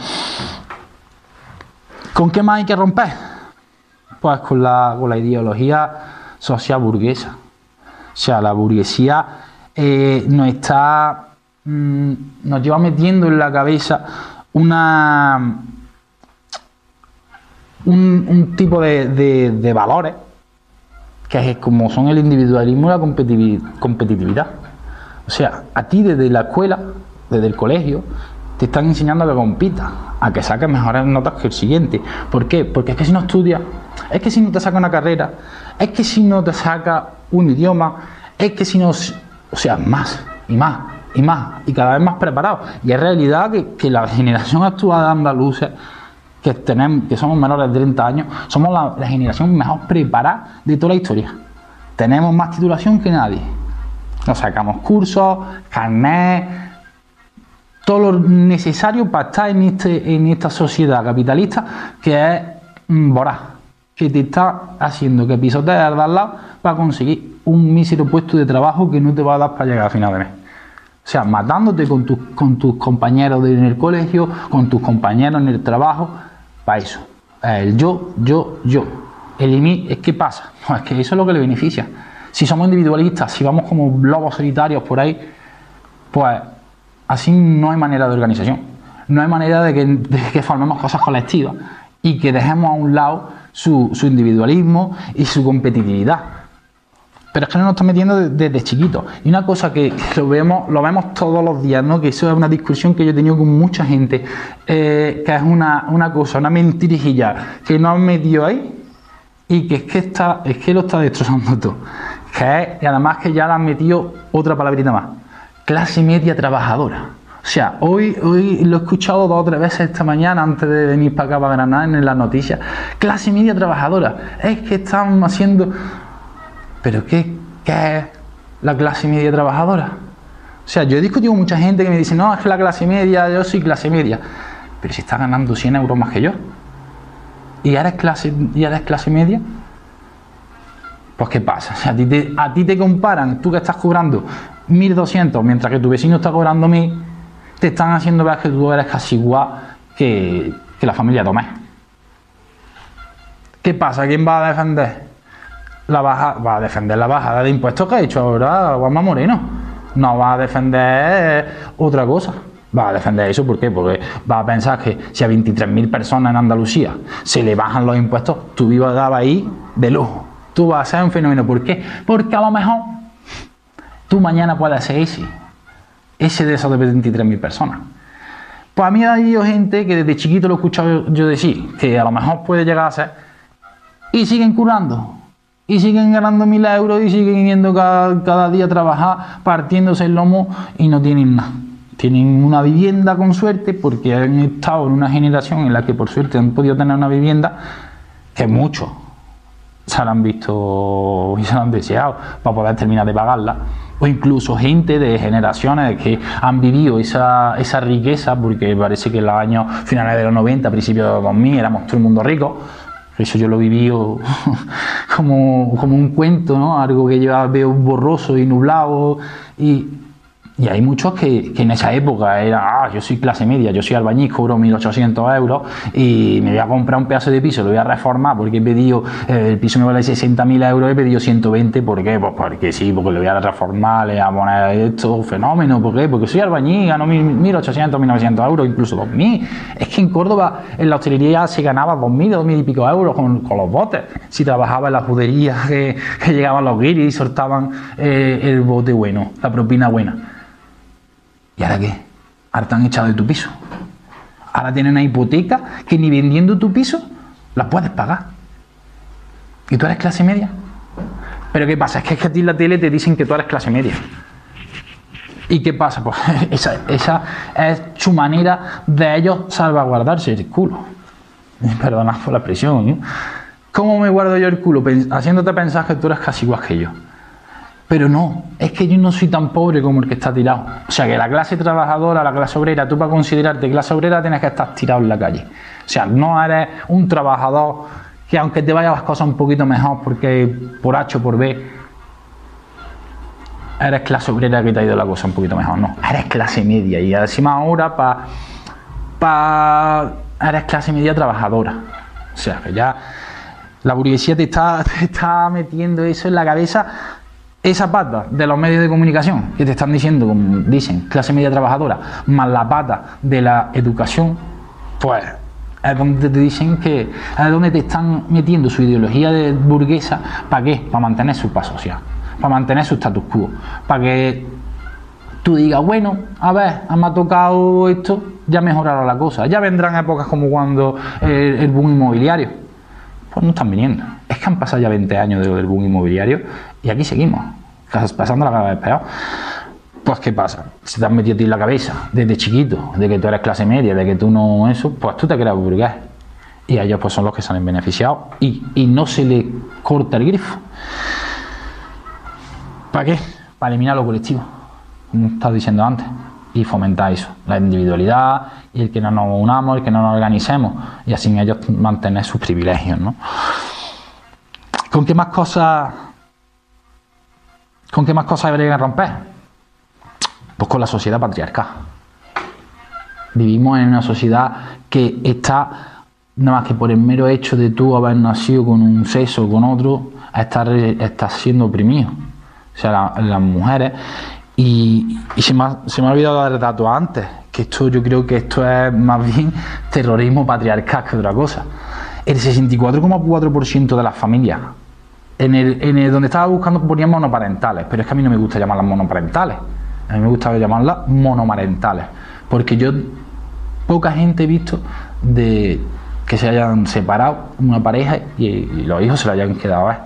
¿Con qué más hay que romper? Pues con la ideología social burguesa. O sea, la burguesía nos lleva metiendo en la cabeza un tipo de valores que es como son el individualismo y la competitividad. O sea, a ti desde la escuela, desde el colegio, te están enseñando a que compitas, a que saques mejores notas que el siguiente. ¿Por qué? Porque es que si no estudias, es que si no te sacas una carrera, es que si no te sacas un idioma, es que si no... O sea, más y más y cada vez más preparado. Y es realidad que la generación actual de andaluces que somos menores de 30 años, somos la generación mejor preparada de toda la historia. Tenemos más titulación que nadie. Nos sacamos cursos, carnet, todo lo necesario para estar en esta sociedad capitalista que es voraz, que te está haciendo que pisotees al de al lado para conseguir un mísero puesto de trabajo que no te va a dar para llegar a final de mes. O sea, matándote con tus compañeros en el colegio, con tus compañeros en el trabajo, para eso. El yo. ¿Qué pasa? Pues que eso es lo que le beneficia. Si somos individualistas, si vamos como lobos solitarios por ahí, pues así no hay manera de organización. No hay manera de que formemos cosas colectivas y que dejemos a un lado su individualismo y su competitividad. Pero es que nos está metiendo desde chiquitos. Y una cosa que lo vemos todos los días, ¿no? Que eso es una discusión que yo he tenido con mucha gente, que es una cosa, una mentirijilla que nos han metido ahí y que es que lo está destrozando todo. Y además que ya le han metido otra palabrita más. Clase media trabajadora. O sea, hoy lo he escuchado 2 o 3 veces esta mañana antes de venir para acá, para Granada, en las noticias. Clase media trabajadora. Es que están haciendo... ¿Pero qué es la clase media trabajadora? O sea, yo he discutido con mucha gente que me dice, no, es que la clase media, yo soy clase media. Pero si estás ganando 100 euros más que yo. ¿Y eres clase media? Pues ¿qué pasa? O sea, a ti te comparan, tú que estás cobrando 1.200, mientras que tu vecino está cobrando 1.000, te están haciendo ver que tú eres casi igual que la familia Tomé. ¿Qué pasa? ¿Quién va a defender? Va a defender la bajada de impuestos que ha hecho ahora Juanma Moreno. No va a defender otra cosa. Va a defender eso, ¿por qué? Porque va a pensar que si a 23.000 personas en Andalucía se le bajan los impuestos, tu vida va ahí de lujo. Tú vas a ser un fenómeno. ¿Por qué? Porque a lo mejor tú mañana puedes ser ese de esos de 23.000 personas. Pues a mí ha habido gente que desde chiquito lo he escuchado yo decir, que a lo mejor puede llegar a ser, y siguen curando. Y siguen ganando 1.000 euros y siguen yendo cada día a trabajar, partiéndose el lomo y no tienen nada. Tienen una vivienda con suerte porque han estado en una generación en la que por suerte han podido tener una vivienda que muchos se la han visto y se la han deseado para poder terminar de pagarla. O incluso gente de generaciones que han vivido esa riqueza, porque parece que en los años finales de los 90, principios de los 2000 éramos todo el mundo rico. Eso yo lo viví como un cuento, ¿no? Algo que yo veo borroso y nublado. Y hay muchos que en esa época era, yo soy clase media, yo soy albañil, cobro 1.800 euros y me voy a comprar un pedazo de piso, lo voy a reformar porque he pedido, el piso me vale 60.000 euros, he pedido 120, ¿por qué? Pues porque sí, porque lo voy a reformar, le voy a poner esto, fenómeno, ¿por qué? Porque soy albañil, gano 1.800, 1.900 euros, incluso 2.000. Es que en Córdoba, en la hostelería se ganaba 2.000, 2.000 y pico euros con los botes. Si trabajaba en la judería que llegaban los guiris y soltaban el bote bueno, la propina buena. ¿Y ahora qué? Ahora te han echado de tu piso. Ahora tienes una hipoteca que ni vendiendo tu piso la puedes pagar. ¿Y tú eres clase media? ¿Pero qué pasa? Es que a ti en la tele te dicen que tú eres clase media. ¿Y qué pasa? Pues esa es su manera de ellos salvaguardarse el culo. Perdonad por la expresión, ¿no? ¿Cómo me guardo yo el culo? Haciéndote pensar que tú eres casi igual que yo. Pero no, es que yo no soy tan pobre como el que está tirado. O sea, que la clase trabajadora, la clase obrera, tú para considerarte clase obrera tienes que estar tirado en la calle. O sea, no eres un trabajador que aunque te vayan las cosas un poquito mejor porque por H o por B, eres clase obrera que te ha ido la cosa un poquito mejor. No, eres clase media y encima ahora eres clase media trabajadora. O sea, que ya la burguesía te está metiendo eso en la cabeza. Esa pata de los medios de comunicación que te están diciendo, como dicen, clase media trabajadora, más la pata de la educación, pues es donde te dicen que es donde te están metiendo su ideología de burguesa. ¿Para qué? Para mantener su paz social, para mantener su status quo, para que tú digas, bueno, a ver, me ha tocado esto, ya mejorará la cosa, ya vendrán épocas como cuando el boom inmobiliario. Pues no están viniendo. Es que han pasado ya 20 años del boom inmobiliario y aquí seguimos, pasándola cada vez peor. Pues ¿qué pasa? Se te han metido a ti en la cabeza desde chiquito, de que tú eres clase media, de que tú no eso, pues tú te creas burgués. y a ellos pues son los que salen beneficiados y no se les corta el grifo. ¿Para qué? Para eliminar lo colectivo, como estaba diciendo antes, y fomentar eso, la individualidad y el que no nos unamos, el que no nos organicemos, y así ellos mantener sus privilegios, ¿no? ¿Con qué más cosas habría que romper? Pues con la sociedad patriarcal. Vivimos en una sociedad que está, nada más que por el mero hecho de tú haber nacido con un sexo o con otro, estás siendo oprimido. O sea, las mujeres. Y se me ha olvidado dar el dato antes, que yo creo que esto es más bien terrorismo patriarcal que otra cosa. El 64,4% de las familias, donde estaba buscando ponían monoparentales, pero es que a mí no me gusta llamarlas monoparentales, a mí me gusta llamarlas monomarentales, porque yo poca gente he visto de que se hayan separado una pareja y los hijos se lo hayan quedado a ver.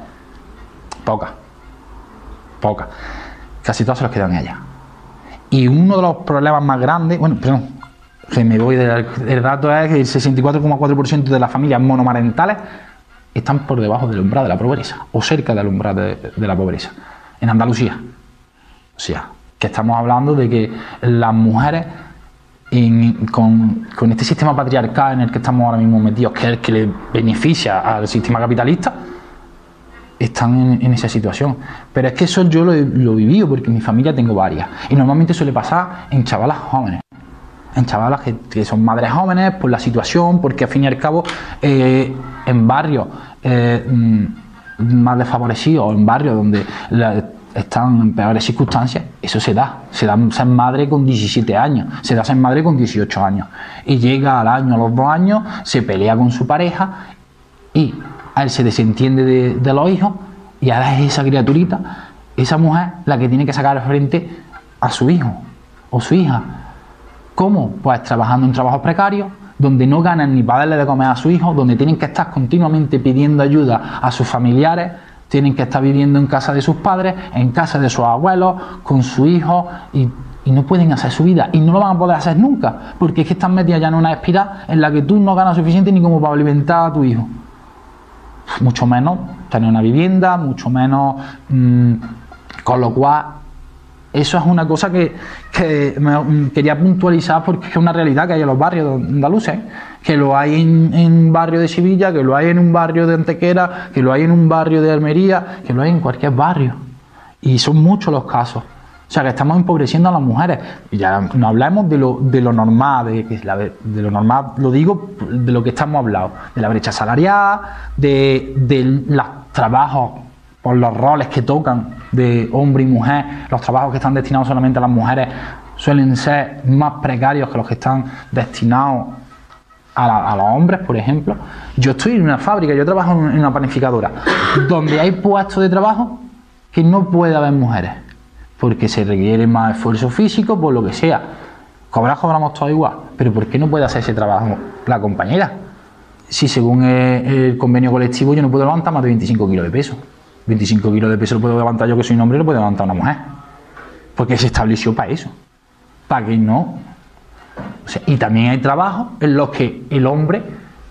Poca. Casi todos se los quedan ella. Y uno de los problemas más grandes, que me voy del dato, es que el 64,4% de las familias monomarentales están por debajo del umbral de la pobreza, o cerca del umbral de la pobreza, en Andalucía. O sea, que estamos hablando de que las mujeres, con este sistema patriarcal en el que estamos ahora mismo metidos, que es el que le beneficia al sistema capitalista, están en esa situación. Pero es que eso yo lo he vivido, porque en mi familia tengo varias, y normalmente suele pasar en chavalas jóvenes, en chavalas que son madres jóvenes, por la situación, porque al fin y al cabo en barrios más desfavorecidos, o en barrios donde están en peores circunstancias, eso se da ser madre con 17 años, se da ser madre con 18 años, y llega al año, a los 2 años, se pelea con su pareja y a él se desentiende de los hijos, y ahora es esa criaturita, esa mujer, la que tiene que sacar al frente a su hijo o su hija. ¿Cómo? Pues trabajando en trabajos precarios, donde no ganan ni para darle de comer a su hijo, donde tienen que estar continuamente pidiendo ayuda a sus familiares, tienen que estar viviendo en casa de sus padres, en casa de sus abuelos, con su hijo, y no pueden hacer su vida, y no lo van a poder hacer nunca, porque es que están metidas ya en una espiral en la que tú no ganas suficiente ni como para alimentar a tu hijo. Mucho menos tener una vivienda, mucho menos, con lo cual eso es una cosa que me quería puntualizar, porque es una realidad que hay en los barrios andaluces, que lo hay en un barrio de Sevilla, que lo hay en un barrio de Antequera, que lo hay en un barrio de Almería, que lo hay en cualquier barrio, y son muchos los casos. O sea, que estamos empobreciendo a las mujeres. Y ya no hablamos de lo normal, de lo normal, lo digo, de lo que estamos hablando, de la brecha salarial, de los trabajos por los roles que tocan de hombre y mujer. Los trabajos que están destinados solamente a las mujeres suelen ser más precarios que los que están destinados a los hombres, por ejemplo. Yo estoy en una fábrica, yo trabajo en una panificadora, donde hay puestos de trabajo que no puede haber mujeres, porque se requiere más esfuerzo físico, por lo que sea. Cobramos todos igual, pero ¿por qué no puede hacer ese trabajo la compañera? Si según el convenio colectivo yo no puedo levantar más de 25 kilos de peso. 25 kilos de peso lo puedo levantar yo, que soy un hombre, y lo puede levantar una mujer. Porque se estableció para eso. Para que no. O sea, y también hay trabajos en los que el hombre,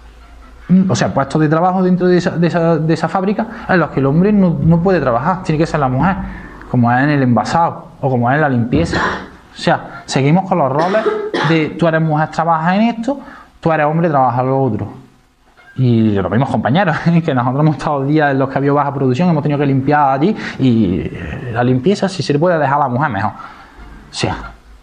o sea, puestos de trabajo dentro de esa fábrica, en los que el hombre no puede trabajar, tiene que ser la mujer, como es en el envasado o como es en la limpieza. O sea, seguimos con los roles de tú eres mujer, trabajas en esto, tú eres hombre, trabajas en lo otro. Y los mismos compañeros, que nosotros hemos estado días en los que había baja producción, hemos tenido que limpiar allí, y la limpieza, si se le puede dejar a la mujer, mejor. O sea,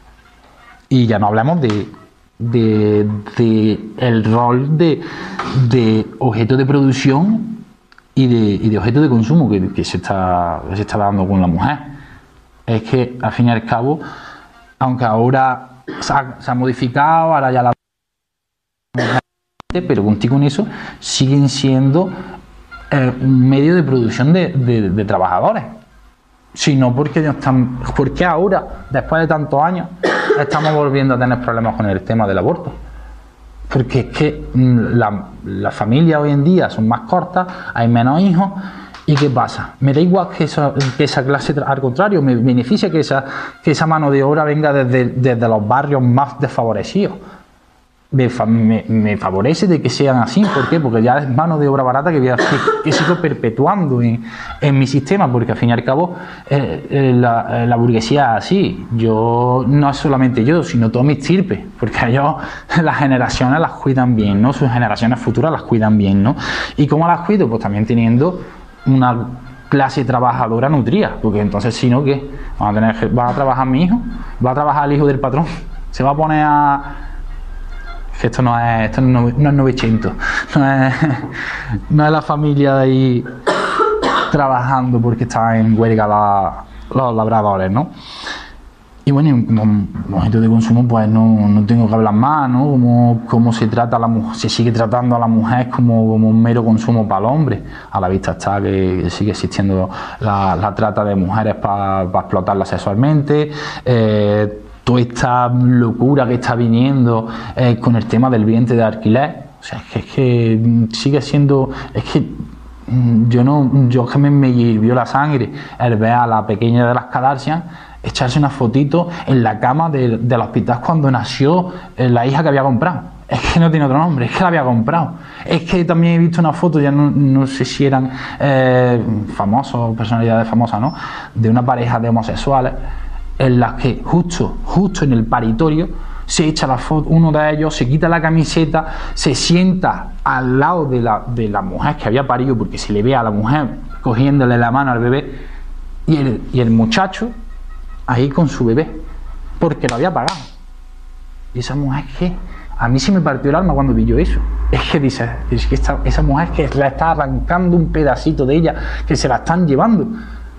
y ya no hablemos de el rol de objeto de producción y de objeto de consumo que se está dando con la mujer. Es que al fin y al cabo, aunque ahora se ha modificado, ahora ya la mujer, pero contigo en eso siguen siendo un medio de producción de trabajadores. Sino porque ahora, después de tantos años, estamos volviendo a tener problemas con el tema del aborto. Porque es que las familias hoy en día son más cortas, hay menos hijos, ¿y qué pasa? Me da igual que esa clase, al contrario, me beneficia que esa mano de obra venga desde los barrios más desfavorecidos. me favorece de que sean así. ¿Por qué? Porque ya es mano de obra barata que sigo perpetuando en mi sistema, porque al fin y al cabo la burguesía es así. Yo, no es solamente yo, sino todo mi estirpe, porque ellos, las generaciones las cuidan bien, ¿no? Sus generaciones futuras las cuidan bien, ¿no? ¿Y cómo las cuido? Pues también teniendo una clase trabajadora nutrida, porque entonces si no, ¿qué? Va a trabajar mi hijo, va a trabajar el hijo del patrón, se va a poner a... Esto no es 900, no es la familia ahí trabajando porque están en huelga los labradores, ¿no? Y bueno, como objeto de consumo, pues no tengo que hablar más, ¿no? Cómo se trata a la mujer, se sigue tratando a la mujer como un mero consumo para el hombre. A la vista está que sigue existiendo la trata de mujeres para explotarlas sexualmente. Toda esta locura que está viniendo con el tema del vientre de alquiler, o sea, es que sigue siendo, es que yo que me hirvió la sangre el ver a la pequeña de las Kardashian echarse una fotito en la cama del hospital cuando nació la hija que había comprado. Es que no tiene otro nombre, es que la había comprado. Es que también he visto una foto, ya no sé si eran famosos, personalidades famosas, ¿no? De una pareja de homosexuales en las que justo en el paritorio se echa la foto, uno de ellos se quita la camiseta, se sienta al lado de la mujer que había parido, porque se le ve a la mujer cogiéndole la mano al bebé, y el muchacho ahí con su bebé, porque lo había pagado. Y esa mujer, que a mí se me partió el alma cuando vi yo eso. Es que dice, es que esa mujer que la está arrancando un pedacito de ella, que se la están llevando.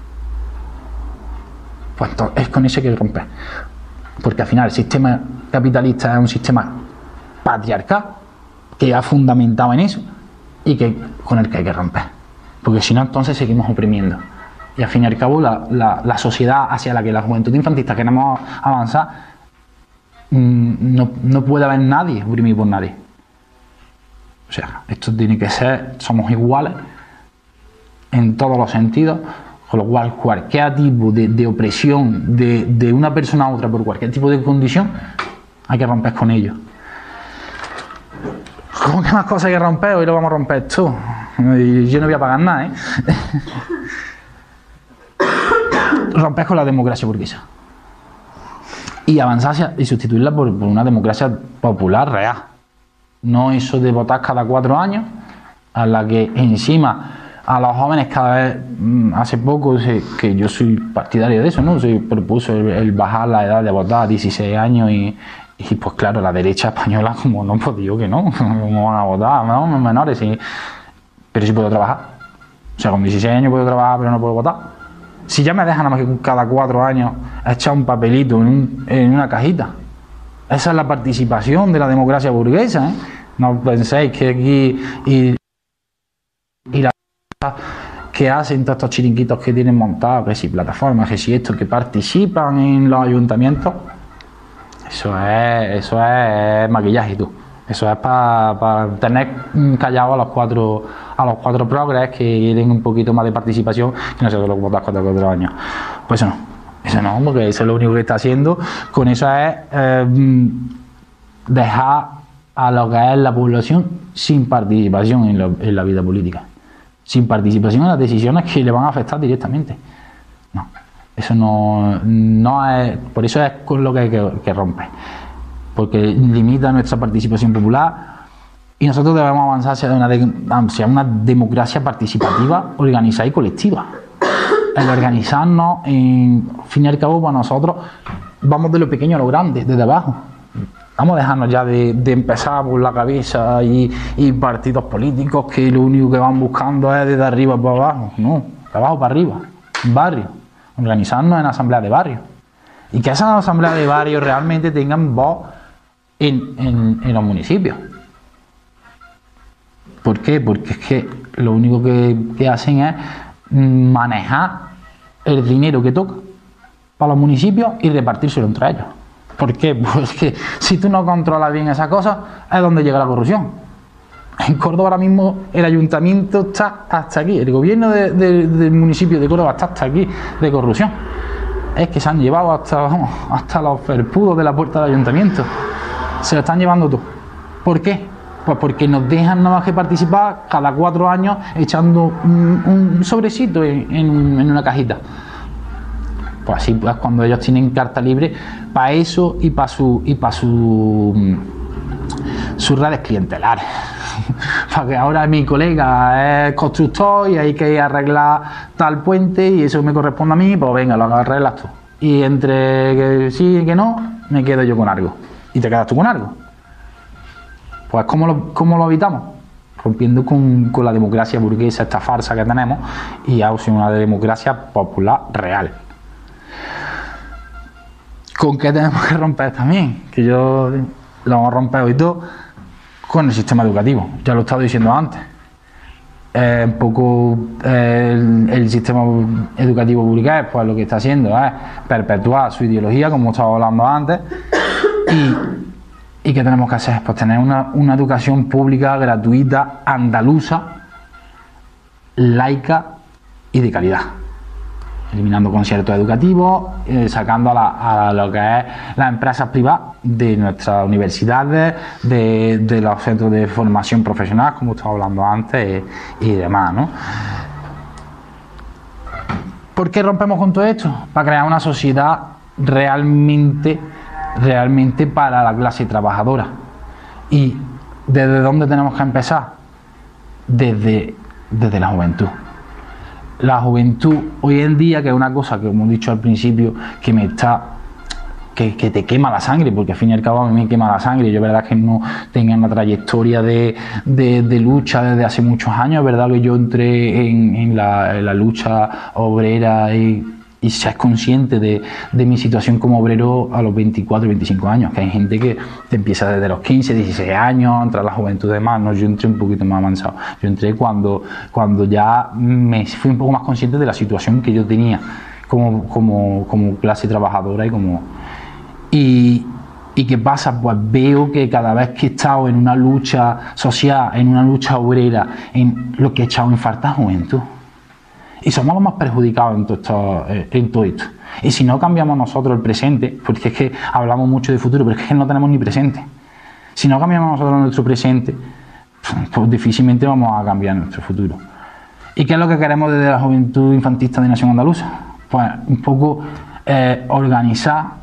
Pues es con eso que hay que romper, porque al final el sistema capitalista es un sistema patriarcal que ha fundamentado en eso y con el que hay que romper, porque si no, entonces seguimos oprimiendo, y al fin y al cabo la sociedad hacia la que la juventud infantista queremos avanzar, no puede haber nadie oprimido por nadie. O sea, esto tiene que ser, somos iguales en todos los sentidos. Con lo cual, cualquier tipo de opresión de una persona a otra por cualquier tipo de condición, hay que romper con ello. ¿Cómo que más cosas hay que romper? Hoy lo vamos a romper todo. Yo no voy a pagar nada, ¿eh? Romper con la democracia burguesa. Y avanzar y sustituirla por una democracia popular real. No eso de votar cada 4 años, a la que encima... A los jóvenes cada vez, hace poco, que yo soy partidario de eso, ¿no? Se propuso el bajar la edad de votar a 16 años y pues claro, la derecha española, como no, pues digo que no, ¿cómo van a votar? No, menores, sí. Pero sí puedo trabajar. O sea, con 16 años puedo trabajar, pero no puedo votar. Si ya me dejan nada más que cada 4 años echar un papelito en una cajita. Esa es la participación de la democracia burguesa, ¿eh? No penséis que aquí y la que hacen todos estos chiringuitos que tienen montados, que si plataformas, que si esto, que participan en los ayuntamientos, eso es maquillaje, tú. Eso es para tener callado a los cuatro progres que quieren un poquito más de participación, que no sé solo votar cada 4 años. Pues eso no, porque eso es lo único que está haciendo. Con eso es dejar a lo que es la población sin participación en la vida política. Sin participación en las decisiones que le van a afectar directamente. No, eso no es, por eso es con lo que hay que romper, porque limita nuestra participación popular y nosotros debemos avanzar hacia una democracia participativa, organizada y colectiva. El organizarnos, al fin y al cabo, para nosotros vamos de lo pequeño a lo grande, desde abajo. Vamos a dejarnos ya de empezar por la cabeza y partidos políticos que lo único que van buscando es de arriba para abajo. No, de abajo para arriba. Barrio. Organizarnos en asambleas de barrio. Y que esas asambleas de barrio realmente tengan voz en los municipios. ¿Por qué? Porque es que lo único que hacen es manejar el dinero que toca para los municipios y repartírselo entre ellos. ¿Por qué? Pues que si tú no controlas bien esas cosas, es donde llega la corrupción. En Córdoba ahora mismo el ayuntamiento está hasta aquí, el gobierno del municipio de Córdoba está hasta aquí de corrupción. Es que se han llevado hasta los felpudos de la puerta del ayuntamiento. Se lo están llevando todo. ¿Por qué? Pues porque nos dejan nada más que participar cada 4 años echando un sobrecito en una cajita. Pues así, pues cuando ellos tienen carta libre para eso y para sus redes clientelares. Porque ahora mi colega es constructor y hay que arreglar tal puente y eso me corresponde a mí, pues venga, lo arreglas tú. Y entre que sí y que no, me quedo yo con algo. Y te quedas tú con algo. Pues ¿cómo lo evitamos? Rompiendo con la democracia burguesa, esta farsa que tenemos, y hacia una democracia popular real. ¿Con qué tenemos que romper también? Que yo lo vamos a romper hoy todo con el sistema educativo. Ya lo he estado diciendo antes. Un poco el sistema educativo burgués, pues lo que está haciendo es perpetuar su ideología, como estaba hablando antes, y ¿qué tenemos que hacer? Pues tener una educación pública, gratuita, andaluza, laica y de calidad. Eliminando conciertos educativos, sacando a lo que es las empresas privadas de nuestras universidades, de los centros de formación profesional, como estaba hablando antes, y demás, ¿no? ¿Por qué rompemos con todo esto? Para crear una sociedad realmente para la clase trabajadora. ¿Y desde dónde tenemos que empezar? Desde la juventud. La juventud hoy en día, que es una cosa que, como he dicho al principio, que te quema la sangre, porque al fin y al cabo a mí me quema la sangre. Yo, verdad, que no tenía una trayectoria de lucha desde hace muchos años, verdad, que yo entré en la lucha obrera y seas consciente de mi situación como obrero a los 24, 25 años, que hay gente que te empieza desde los 15, 16 años, entra a la juventud de más, ¿no? Yo entré un poquito más avanzado, yo entré cuando ya me fui un poco más consciente de la situación que yo tenía como clase trabajadora y ¿qué pasa? Pues veo que cada vez que he estado en una lucha social, en una lucha obrera, en lo que he echado en falta juventud. Y somos los más perjudicados en todo esto. Y si no cambiamos nosotros el presente, porque es que hablamos mucho de futuro, pero es que no tenemos ni presente. Si no cambiamos nosotros nuestro presente, pues difícilmente vamos a cambiar nuestro futuro. ¿Y qué es lo que queremos desde la Juventud Infantista de Nación Andaluza? Pues un poco organizar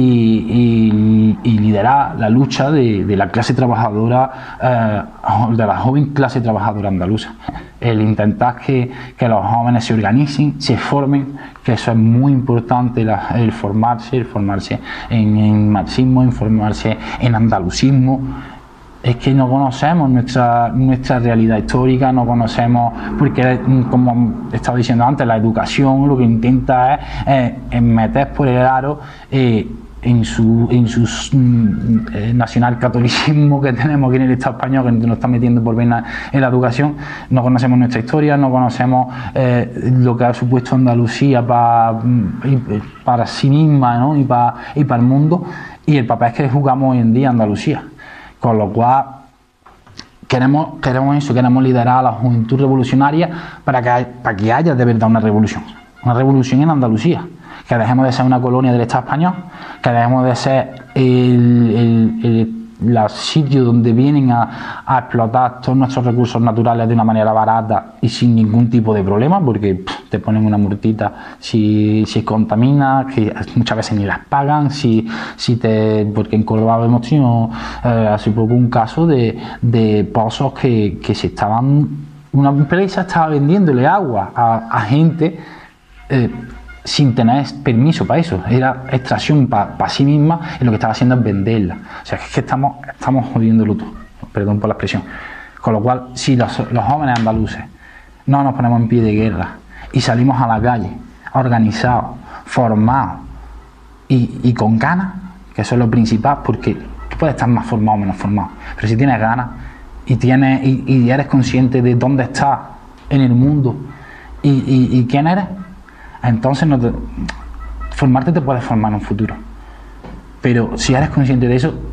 y liderar la lucha de la clase trabajadora, de la joven clase trabajadora andaluza. El intentar que los jóvenes se organicen, se formen, que eso es muy importante, el formarse en marxismo, en formarse en andalucismo. Es que no conocemos nuestra realidad histórica, no conocemos, porque, como he estado diciendo antes, la educación lo que intenta es meter por el aro en su nacionalcatolicismo que tenemos aquí en el Estado español, que nos está metiendo por vena en la educación. No conocemos nuestra historia, no conocemos lo que ha supuesto Andalucía para sí misma, ¿no? y para el mundo, y el papel que jugamos hoy en día Andalucía. Con lo cual queremos liderar a la juventud revolucionaria para que haya de verdad una revolución en Andalucía, que dejemos de ser una colonia del Estado español, que dejemos de ser los sitios donde vienen a explotar todos nuestros recursos naturales de una manera barata y sin ningún tipo de problema, porque te ponen una multita si contamina, que muchas veces ni las pagan, porque en Córdoba hemos tenido hace poco un caso de pozos que una empresa estaba vendiéndole agua a gente sin tener permiso para eso. Era extracción para sí misma, y lo que estaba haciendo es venderla. O sea, es que estamos jodiéndolo todo, perdón por la expresión. Con lo cual, si los jóvenes andaluces no nos ponemos en pie de guerra y salimos a la calle organizados, formados y con ganas, que eso es lo principal, porque tú puedes estar más formado o menos formado, pero si tienes ganas y eres consciente de dónde estás en el mundo y quién eres, entonces formarte te puedes formar en un futuro. Pero si eres consciente de eso,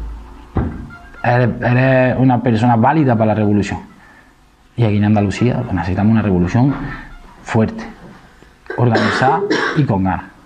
eres una persona válida para la revolución. Y aquí en Andalucía necesitamos una revolución fuerte, organizada y con ganas.